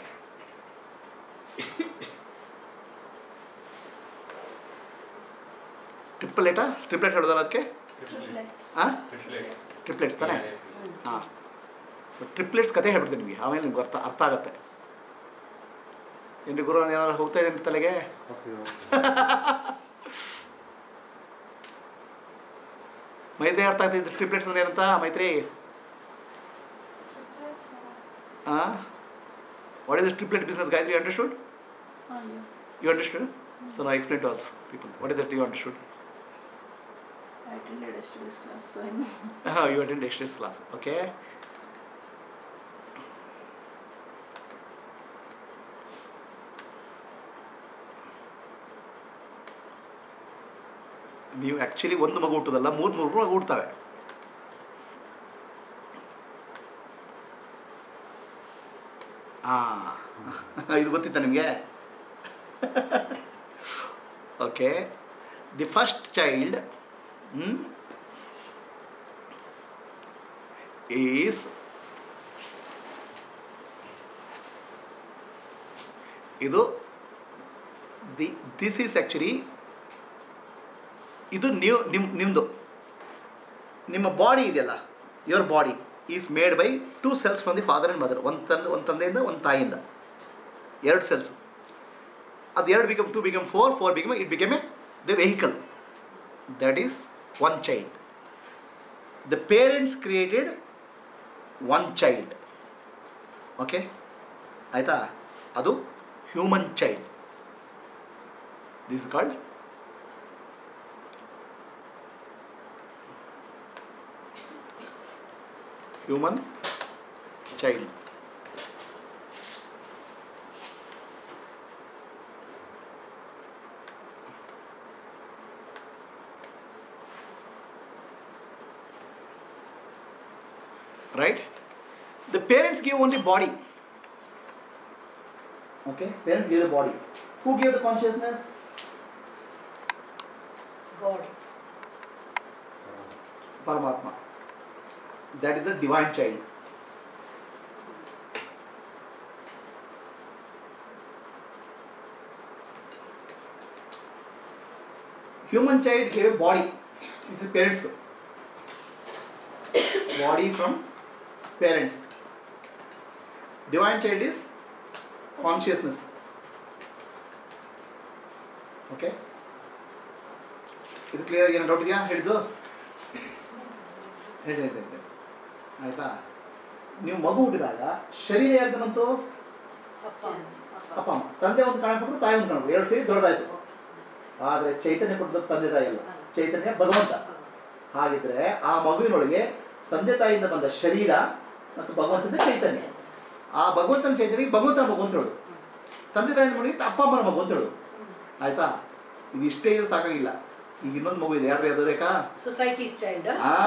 ಟ್ರಿಪ್ಲೆಟಾ ಟ್ರಿಪ್ಲೆಟ್ ಹೇಳೋದಲ್ಲ ಅದಕ್ಕೆ? ಹಾಂ, ಟ್ರಿಪ್ಲೆಟ್ಸ್ ತಾನೇ? ಹಾಂ, ಸೊ ಟ್ರಿಪ್ಲೆಟ್ಸ್ ಕತೆ ಹೇಳ್ಬಿಡ್ತೀನಿ ನಿಮಗೆ, ಆಮೇಲೆ ನಿಮ್ಗೆ ಅರ್ಥ ಅರ್ಥ ಆಗುತ್ತೆ. ಏನು ಗುರು ಏನಾದ್ರು ಹೋಗ್ತಾ ಇದೆ ತಲೆಗೆ? ಮೈತ್ರಿ ಅರ್ಥ ಆಗ್ತಿದ್ದು ಟ್ರಿಪ್ಲೆಟ್ಸ್ ಅಂದ್ರೆ ಏನಂತ ಮೈತ್ರಿ? ಹಾಂ, what is the triplet business Gayatri? You understood? You understood? So now explain to us people. What is that you understood? I attended yesterday's class, so I know. Uh, you attended yesterday's class. Okay. ನೀವು actually ಒಂದು ಮಗು ಹುಟ್ಟೋದಲ್ಲ, ಮೂರು ಮೂರು ಮಗು ಹುಡ್ತವೆ. ಹಾಂ, ಇದು ಗೊತ್ತಿತ್ತಾ ನಿಮಗೆ? Okay, the first child is ಇದು ದಿ ದಿಸ್ ಈಸ್ ಆ್ಯಕ್ಚುಲಿ ಇದು ನೀವು ನಿಮ್ಮ ನಿಮ್ಮದು ನಿಮ್ಮ ಬಾಡಿ ಇದೆಯಲ್ಲ, your body is made by two cells from the father and mother. ಒಂದು ತಂದೆ ಒಂದು ತಂದೆಯಿಂದ ಒಂದು ತಾಯಿಯಿಂದ ಎರಡು ಸೆಲ್ಸ್. ಅದು ಎರಡು become two become four, four become it become a the vehicle. That is one child. The parents created one child. Okay ಆಯಿತಾ? ಅದು human child. This is called human child. Right? The parents give only body. Okay, parents give the body. Who gave the consciousness? God. Paramatma. That is the divine child. Human child gave a body. This is parents. Body from parents. Divine child is consciousness. Okay? ಇದು clear? ಏನೋ doubt ಇದೆಯಾ ಹೇಳಿದ್ದು? ಹೇಳಿ ಹೇಳಿ ಹೇಳಿ ಆಯಿತಾ? ನೀವು ಮಗು ಹುಟ್ಟಿದಾಗ ಶರೀರ ಯಾರ್ದು ಬಂತು? ಅಪ್ಪ ಅಮ್ಮ. ತಂದೆ ಒಂದು ಕಾಣಬೇಕು, ತಾಯಿ ಒಂದು ಕಾಣಬೇಕು, ಎರಡು ಸೇರಿ ದೊಡ್ಡದಾಯಿತು. ಆದರೆ ಚೈತನ್ಯ ಕೊಟ್ಟದ್ದು ತಂದೆ ತಾಯಿ ಅಲ್ಲ, ಚೈತನ್ಯ ಭಗವಂತ. ಹಾಗಿದ್ರೆ ಆ ಮಗುವಿನೊಳಗೆ ತಂದೆ ತಾಯಿಯಿಂದ ಬಂದ ಶರೀರ ಮತ್ತು ಭಗವಂತನ ಚೈತನ್ಯ. ಆ ಭಗವಂತನ ಚೈತನ್ಯಕ್ಕೆ ಭಗವಂತನ ಮಗು ಅಂತ ಹೇಳೋದು, ತಂದೆ ತಾಯಿನ ಮಗುವಿಗೆ ಅಪ್ಪ ಅಮ್ಮನ ಮಗು ಅಂತ ಹೇಳೋದು. ಆಯಿತಾ? ಇದು ಇಷ್ಟೇ ಇದು ಸಾಕಾಗಿಲ್ಲ. ಈಗ ಇನ್ನೊಂದು ಮಗು ಇದೆ, ಯಾರು ಅದು ಬೇಕಾ? Society's child.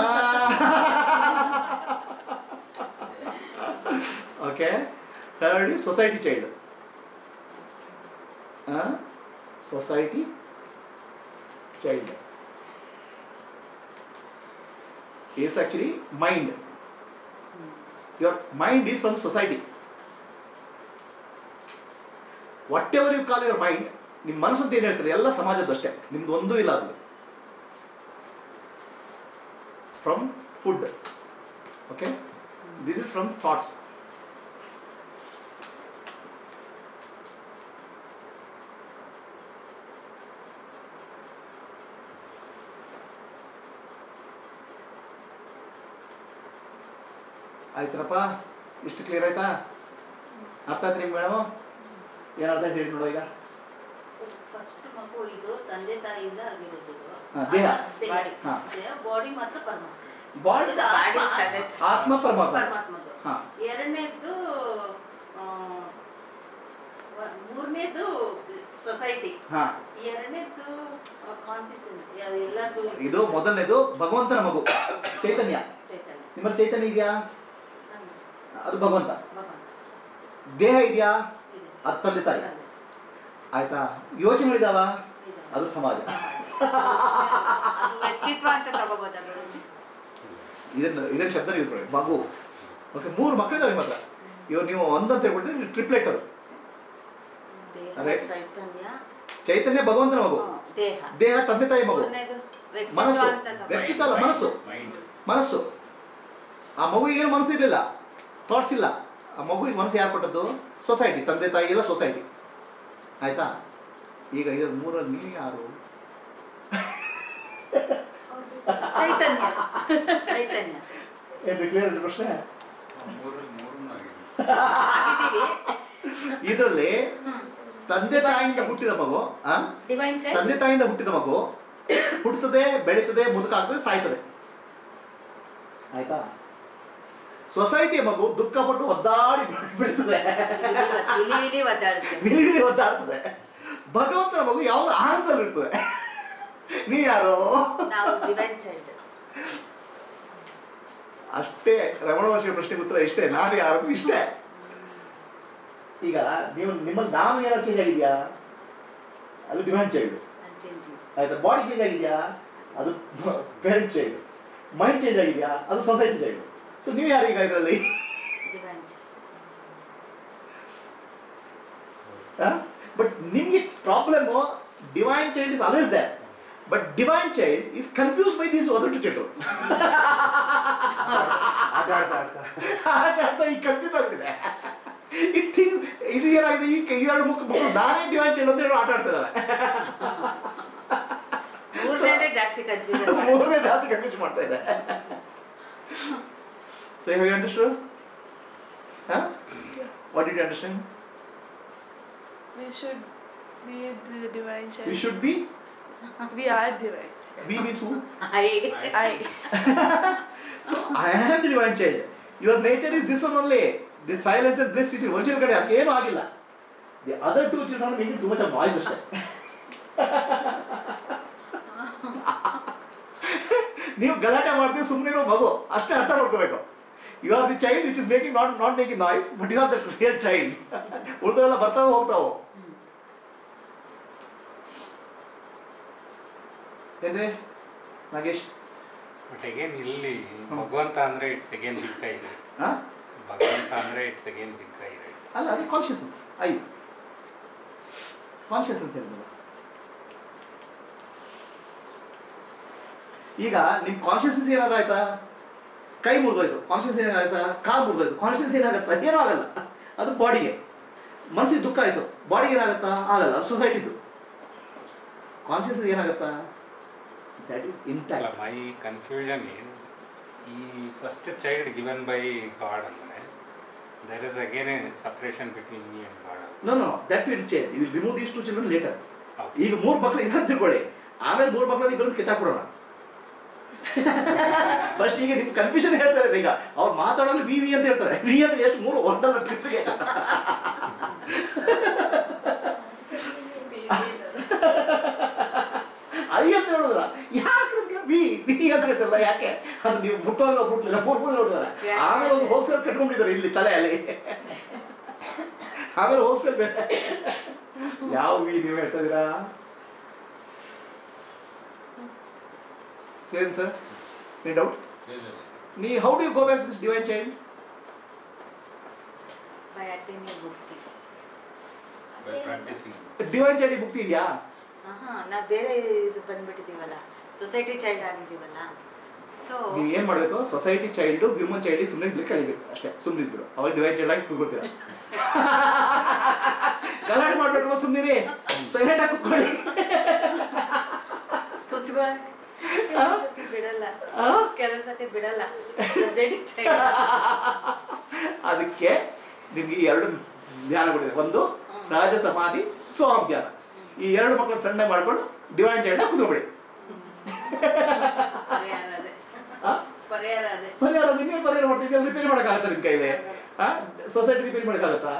Okay, third is society child. Society child is actually mind. Your mind is from society. Whatever you call your mind, ನಿಮ್ಮ ಮನಸ್ಸು ಅಂತ ಏನು ಹೇಳ್ತಾರೆ ಎಲ್ಲ ಸಮಾಜದಷ್ಟೇ, ನಿಮ್ದು ಒಂದೂ ಇಲ್ಲ. ಅದು from food. Okay, this is from thoughts. ಆಯ್ತನಪ್ಪ, ಇಷ್ಟು ಕ್ಲಿಯರ್ ಆಯ್ತಾ? ಅರ್ಥ ಆಯ್ತು ನಿಮ್ಗೆ ಮೇಡಮು? ಏನು ಅರ್ಥ ಆಯ್ತು ಹೇಳಿ ನೋಡೋ ಈಗ. ಫಸ್ಟ್ ಮಗು ಇದು ತಂದೆ ತಾಯಿಯಿಂದ ಆಗಿರೋದು. ಹಾ, ದೇಹ. ಬಾಡಿ ಹಾ. ಬಾಡಿ ಮಾತ್ರ ಪರಮಾತ್ಮ. ಬಾಡಿ ಇದು ಆತ್ಮ ಆತ್ಮ ಪರಮಾತ್ಮ. ಪರಮಾತ್ಮದು. ಹಾ. ಎರಡನೇದ್ದು ಮೂರನೇದು ಸೊಸೈಟಿ. ಹಾ. ಎರಡನೇದ್ದು ಕಾನ್ಸಿಸ್ಟೆನ್ಸಿ ಎಲ್ಲದೂ. ಇದು ಮೊದಲನೇದು ಭಗವಂತನ ಮಗು, ಚೈತನ್ಯ. ಚೈತನ್ಯ. ನಿಮ್ಮಲ್ಲಿ ಚೈತನ್ಯ ಇದೆಯಾ? ಅದು ಭಗವಂತ. ಭಗವಂತ. ದೇಹ ಇದೆಯಾ? ಇದೆ. ಅದು ತಂದೆ ತಾಯಿ. ತಂದೆ. ಆಯ್ತಾ? ಯೋಚನೆಗಳಿದಾವ? ಇದೆ. ಅದು ಸಮಾಜ. ಅದು ವ್ಯಕ್ತಿತ್ವ ಅಂತ ತಗೋಬೋದಾ ಗುರುಜಿ? ಇದನ್ನು ಇದನ್ನ ಶಬ್ದ ಯೂಸ್ ಮಾಡಿ, ಮಗು. ಓಕೆ, ಮೂರು ಮಕ್ಕಳಿದಾವೆ ನಿಮ್ಮ ಹತ್ರ. ಇವಾಗ ನೀವು ಒಂದಂತ ಹೇಳ್ಬಿಡ್ತೀವಿ, ಟ್ರಿಪ್ಲೆಟ್ ಅದು. ದೇಹ, ಅದೇ. ಚೈತನ್ಯ, ಚೈತನ್ಯ ಭಗವಂತನ ಮಗು, ಹ್ಮ್, ದೇಹ, ದೇಹ ತಂದೆ ತಾಯಿ ಮಗು, ಮೂರನೇದು ವ್ಯಕ್ತಿತ್ವ ಮನಸ್ಸು. ಅಂತ ತಗೋ. ವ್ಯಕ್ತಿತ್ವ ಅಲ್ಲ, ಮನಸ್ಸು. ಮೈಂಡ್. ಮನಸ್ಸು. ಆ ಮಗುವಿಗೇನು ಮನಸ್ಸು ಇರಲಿಲ್ಲ, ಥಾಟ್ಸ್ ಇಲ್ಲ. ಆ ಮಗುವಿಗೆ ಮನಸ್ಸು ಯಾರು ಕೊಟ್ಟದ್ದು? ಸೊಸೈಟಿ. ತಂದೆ ತಾಯಿ ಇಲ್ಲ, ಸೊಸೈಟಿ. ಆಯ್ತಾ? ಈಗ ಇದ್ರ ಮೂರಲ್ಲಿ ನೀವು ಯಾರು? ಚೈತನ್ಯ. ಚೈತನ್ಯ ಏನು ಕ್ಲಿಯರ್ ಪ್ರಶ್ನೆ? ಮೂರಲ್ಲಿ ಮೂರನ್ನೂ ಆಗಿದೆ. ಆಗಿದ್ದೀವಿ. ಇದರಲ್ಲಿ ತಂದೆ ತಾಯಿಯಿಂದ ಹುಟ್ಟಿದ ಮಗು, ಆ? Divine child. ತಂದೆ ತಾಯಿಯಿಂದ ಹುಟ್ಟಿದ ಮಗು ಹುಟ್ಟುತ್ತದೆ, ಬೆಳೀತದೆ, ಮುದುಕಾಗ್ತದೆ, ಸಾಯ್ತದೆ. ಆಯ್ತಾ? ಸೊಸೈಟಿಯ ಮಗು ದುಃಖಪಟ್ಟು ಒದ್ದಾಡಿ ಬಿಡ್ತದೆ, ವಿಲಿ ವಿಲಿ ಒದ್ದಾಡುತ್ತೆ. ವಿಲಿ ವಿಲಿ ಒದ್ದಾಡ್ತದೆ. ಭಗವಂತನ ಮಗು ಯಾವುದು ಆನಂದದಲ್ಲಿ ಇರ್ತದೆ. ನೀವು ಯಾರು? ನಾವು ಡಿವೈನ್ ಚೈಲ್ಡ್. ಅಷ್ಟೇ. ರಮಣ ಮಹರ್ಷಿಯ ಪ್ರಶ್ನೆಗೆ ಉತ್ತರ ಇಷ್ಟೇ. ನಾನು ಯಾರು? ಇಷ್ಟೇ. ಈಗ ನೀವು ನಿಮ್ಮಲ್ಲಿ ನಾಮ ಏನಾದ್ರು ಚೇಂಜ್ ಆಗಿದೆಯಾ? ಅದು ಡಿವೈನ್ ಚೈಲ್ಡ್. ಆಯ್ತಾ? ಬಾಡಿ ಚೇಂಜ್ ಆಗಿದೆಯಾ? ಅದು ಪೇರೆಂಟ್ ಚೈಲ್ಡ್. ಮೈಂಡ್ ಚೇಂಜ್ ಆಗಿದೆಯಾ? ಅದು ಸೊಸೈಟಿ ಚೈಲ್ಡ್. ಸೊ ನೀವು ಯಾರು ಈಗ ಇದರಲ್ಲಿ? Divine child. ಬಟ್ ನಿಮ್ಗೆ problem, divine child is always there, but divine child is confuse by this other two child. ಆಟ ಆಡ್ತಾ ಆಡ್ತಾ ಆಟ ಆಡ್ತಾ ಈಗ ಕನ್ಫ್ಯೂಸ್ ಆಗ್ಬಿಟ್ಟಿದೆ. ಇಟ್ ಥಿಂಕ್ ಇದು ಏನಾಗಿದೆ, ಈ ಎರಡು ಮುಖ ಮಕ್ಕಳು ನಾನೇ ಡಿವೈನ್ ಚೈಲ್ಡ್ ಅಂತ ಹೇಳಿ ಆಟ ಆಡ್ತಾ ಇದ್ದಾರೆ. ಮೂರನೇದೇ ಜಾಸ್ತಿ ಕನ್ಫ್ಯೂಷನ್. ಮೂರನೇ ಜಾಸ್ತಿ ಕನ್ಫ್ಯೂಸ್ ಮಾಡ್ತಾ ಇದೆ. So have you understood? Huh? What did you understand? We should be the divine child. You should be. We are divine child. We means who? I I. So I am the divine child. Your nature is this one only. This silence and bliss is original ಕಡೆ ಅದಕ್ಕೆ ಏನೂ ಆಗಿಲ್ಲ. The other two children are making too much of noise ಅಷ್ಟೇ. ನೀವು ಗಲಾಟೆ ಮಾಡ್ತೀವಿ, ಸುಮ್ಮನಿರೋ ಮಗು ಅಷ್ಟೇ ಅರ್ಥ ಮಾಡ್ಕೋಬೇಕು. You are the child which is making not not making noise, but you are the real child. ಉಳಿದವೆಲ್ಲ ಬರ್ತಾವೆ ಹೋಗ್ತಾವೆ. ಏನ್ರಿ ನಾಗೇಶ್? ಬಟ್ ಅಗೇನ್ ಇಲ್ಲಿ ಭಗವಂತ ಅಂದ್ರೆ ಇಟ್ಸ್ ಅಗೇನ್ ಬಿಗ್ ಐ. ಹಾಂ, ಭಗವಂತ ಅಂದ್ರೆ ಇಟ್ಸ್ ಅಗೇನ್ ಬಿಗ್ ಐ. ಅಲ್ಲ, ಅದು ಕಾನ್ಷಿಯಸ್ನೆಸ್. ಐ ಕಾನ್ಷಿಯಸ್ನೆಸ್ ಇರ್ತದೆ. ಈಗ ನಿಮ್ಮ ಕಾನ್ಷಿಯಸ್ನೆಸ್ ಏನಾದ್ರು ಆಯ್ತಾ? ಕೈ ಮುರಿದೋಯ್ತು, ಕಾನ್ಷಿಯಸ್ ಏನಾಗಾಯ್ತಾ? ಕಾಲು ಮುರಿದೋಯ್ತು, ಕಾನ್ಷಿಯಸ್ ಏನಾಗತ್ತಾ? ಏನೂ ಆಗಲ್ಲ. ಅದು ಬಾಡಿಗೆ. ಮನಸ್ಸಿಗೆ ದುಃಖ ಆಯಿತು, ಬಾಡಿಗೆ ಏನಾಗತ್ತಾ? ಆಗಲ್ಲ. ಅದು ಸೊಸೈಟಿದು. ಕಾನ್ಷಿಯಸ್ ಏನಾಗತ್ತಾ? That is intact. My confusion is, ಈ first child given by God ಅಂದರೆ there is again a separation between me and God. No no that will change. You will remove these two children later. Okay. ಈಗ ಮೂರು ಮಕ್ಕಳು ಇದಂತ ತಿಳ್ಕೊಳ್ಳಿ, ಆಮೇಲೆ ಮೂರು ಮಕ್ಕಳನ್ನ ಇಬ್ಬರನ್ನು ಕಿತ್ತಾಕ್ಬಿಡೋಣ. ಫಸ್ಟ್ ಈಗ ನಿಮ್ಗೆ ಕನ್ಫ್ಯೂಷನ್ ಹೇಳ್ತಾ ಇದ್ದಾರೆ. ಈಗ ಅವ್ರು ಮಾತಾಡೋದು ವಿ ವಿ ಅಂತ ಹೇಳ್ತಾರೆ. ವಿ ಅಂದ್ರೆ ಎಷ್ಟು? ಮೂರು ಒಂದಲ್ಲ ಟ್ರಿಪ್ಗೆ. ಐ ಅಂತ ಹೇಳೋದ್ರ ಯಾಕೆ? ವಿ ವಿ ಅಂತ ಹೇಳ್ತಾರಲ್ಲ, ಯಾಕೆ? ಅದು ನೀವು ಮುಟ್ಟುವಾಗ ಮುಟ್ಲಿಲ್ಲ, ಮೂರು ಮೂರು ನೋಡಿದಾರೆ. ಆಮೇಲೆ ಒಂದು ಹೋಲ್ಸೇಲ್ ಕಟ್ಕೊಂಡಿದ್ದಾರೆ ಇಲ್ಲಿ ತಲೆಯಲ್ಲಿ. ಆಮೇಲೆ ಹೋಲ್ಸೇಲ್ ಬೇರೆ. ಯಾವ ವಿ ನೀವು ಹೇಳ್ತಾ ಇದೀರಾ? ಏನು ಸರ್, any doubt? ನೀ how do you go back to this divine child? By attaining mukti. By practising. Divine child ಮುಕ್ತಿ ಇದೆಯಾ? ಆಹಾ, ನಾವು ಬೇರೆ ಇದು ಬಂದ್ಬಿಟ್ಟಿದ್ದೀವಲ್ಲ, ಸೊಸೈಟಿ ಚೈಲ್ಡ್ ಆಗಿದ್ದೀವಲ್ಲ. ಸೊ ನೀವು ಏನು ಮಾಡಬೇಕು? ಸೊಸೈಟಿ ಚೈಲ್ಡು ಹ್ಯೂಮನ್ ಚೈಲ್ಡ್ ಸುಮ್ಮನೆ ಇರ್ಲಿಕ್ಕೆ ಕಲಿಬೇಕು ಅಷ್ಟೇ. ಸುಮ್ಮನೆ ಇದ್ರು ಅವಾಗ ಡಿವೈನ್ ಚೈಲ್ಡ್ ಆಗಿ ಕೂತ್ಕೊಳ್ತೀರ. ಗಲಾಟೆ ಮಾಡ್ಬೇಕು, ಸುಮ್ಮನಿರಿ, ಸೈಲೆಂಟ್ ಆಗಿ ಕೂತ್ಕೊಳ್ಳಿ. ಕುತ್ಕೊಳ್ಳೋಕೆ ಬಿಡಲ್ಲ, ಕೆಲವು ಸತಿ ಬಿಡಲ್ಲ ಸೊಸೈಟಿ ಚೈಲ್ಡ್. ನಿಮ್ಗೆ ಈ ಎರಡು ಧ್ಯಾನಗಳಿದೆ. ಒಂದು ಸಹಜ ಸಮಾಧಿ, ಸೋಹಂ ಧ್ಯಾನ. ಈ ಎರಡು ಮಕ್ಕಳನ್ನ ಸಣ್ಣ ಮಾಡ್ಕೊಂಡು ಡಿವೈನ್ ಚೈಲ್ಡ್ ಕೂತ್ಕೊಬಿಡಿ. ಪರಿಹಾರ ಅದೇ ಪರಿಹಾರ ಅದೇ ಪರಿಹಾರ ಇನ್ನೇನು ಪರಿಹಾರ ಮಾಡ್ತಿದ್ದೀವಿ? ರಿಪೇರಿ ಮಾಡೋಕ್ಕಾಗತ್ತಾ ನಿಮ್ಮ ಕೈಲಿ? ಸೊಸೈಟಿ ರಿಪೇರಿ ಮಾಡೋಕ್ಕಾಗತ್ತಾ?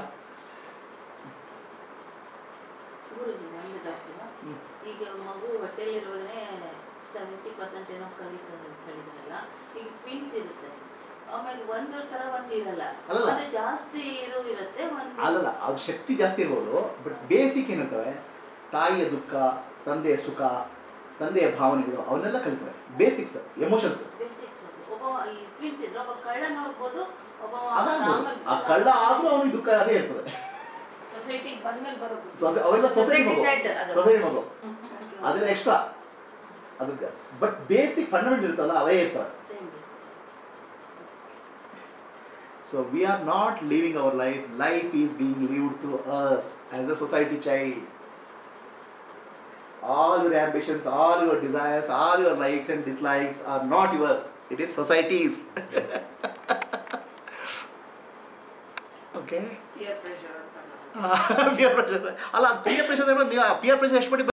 ಗುರುಜಿ ನಮ್ದು ಡಾಕ್ಟರ್ ಈಗ ಮಗು ಹೊಟ್ಟೆಲಿರುವಾಗಲೇ ಸೆವೆಂಟಿ ಪರ್ಸೆಂಟ್ ಏನೋ ಕಲಿತಾರೆ ಅಂತ ಹೇಳಿದ್ರಲ್ಲ, ಈಗ ಪಿನ್ಸ್ ಇರುತ್ತೆ, ಆಮೇಲೆ ಒಂದು ತರ ಒಂದು ಇರಲ್ಲ, ಅಲ್ಲಲ್ಲ. ಅದು ಜಾಸ್ತಿ ಇದು ಇರುತ್ತೆ ಒಂದು ಅಲ್ಲಲ್ಲ, ಅದು ಶಕ್ತಿ ಜಾಸ್ತಿ ಇರ್ಬೋದು. ಬಟ್ ಬೇಸಿಕ್ ಏನಂತವೆ, ತಾಯಿಯ ದುಃಖ, ತಂದೆಯ ಸುಖ, ತಂದೆಯ ಭಾವನೆಗಳು ಅವನ್ನೆಲ್ಲ ಕಲಿತವೆ. Basics, emotions. ಬೇಸಿಕ್ಸ್. ಒಬ್ಬ ಈ ಪಿನ್ಸ್ ಇದ್ರೆ ಒಬ್ಬ ಕಳ್ಳನ ಹೋಗ್ಬೋದು, ಒಬ್ಬ ಅದಾಗ್ಬೋದು. ಆ ಕಳ್ಳ ಆದ್ರೂ ಅವನಿಗೆ ದುಃಖ ಅದೇ ಇರ್ತದೆ. ಸೊಸೈಟಿಗೆ ಬಂದ್ಮೇಲೆ ಬರೋದು. ಸೊಸೈ- ಅವೆಲ್ಲ ಸೊಸೈಟಿ ಮಗು, Society child ಅದು. ಸೊಸೈಟಿ ಮಗು ಅದೆಲ್ಲ ಎಕ್ಸ್ಟ್ರಾ. ಅದಕ್ಕೆ ಬಟ್ ಬೇಸಿಕ್ ಫಂಡಮೆಂಟಲ್ ಇರ್ತಲ್ಲ ಅವೇ ಇರ್ತವೆ. Same. So we are not living our life. Life is being lived through us as a society child. All your ambitions, all your desires, all your likes and dislikes are not yours. It is society's. Okay? Peer pressure ಅಂತ ನಾವು. Peer pressure. ಅಲ್ಲ, ಅದು peer pressure ಅಂದ್ರೆ ನೀವು peer pressure ಎಷ್ಟು ಮಟ್ಟಿಗೆ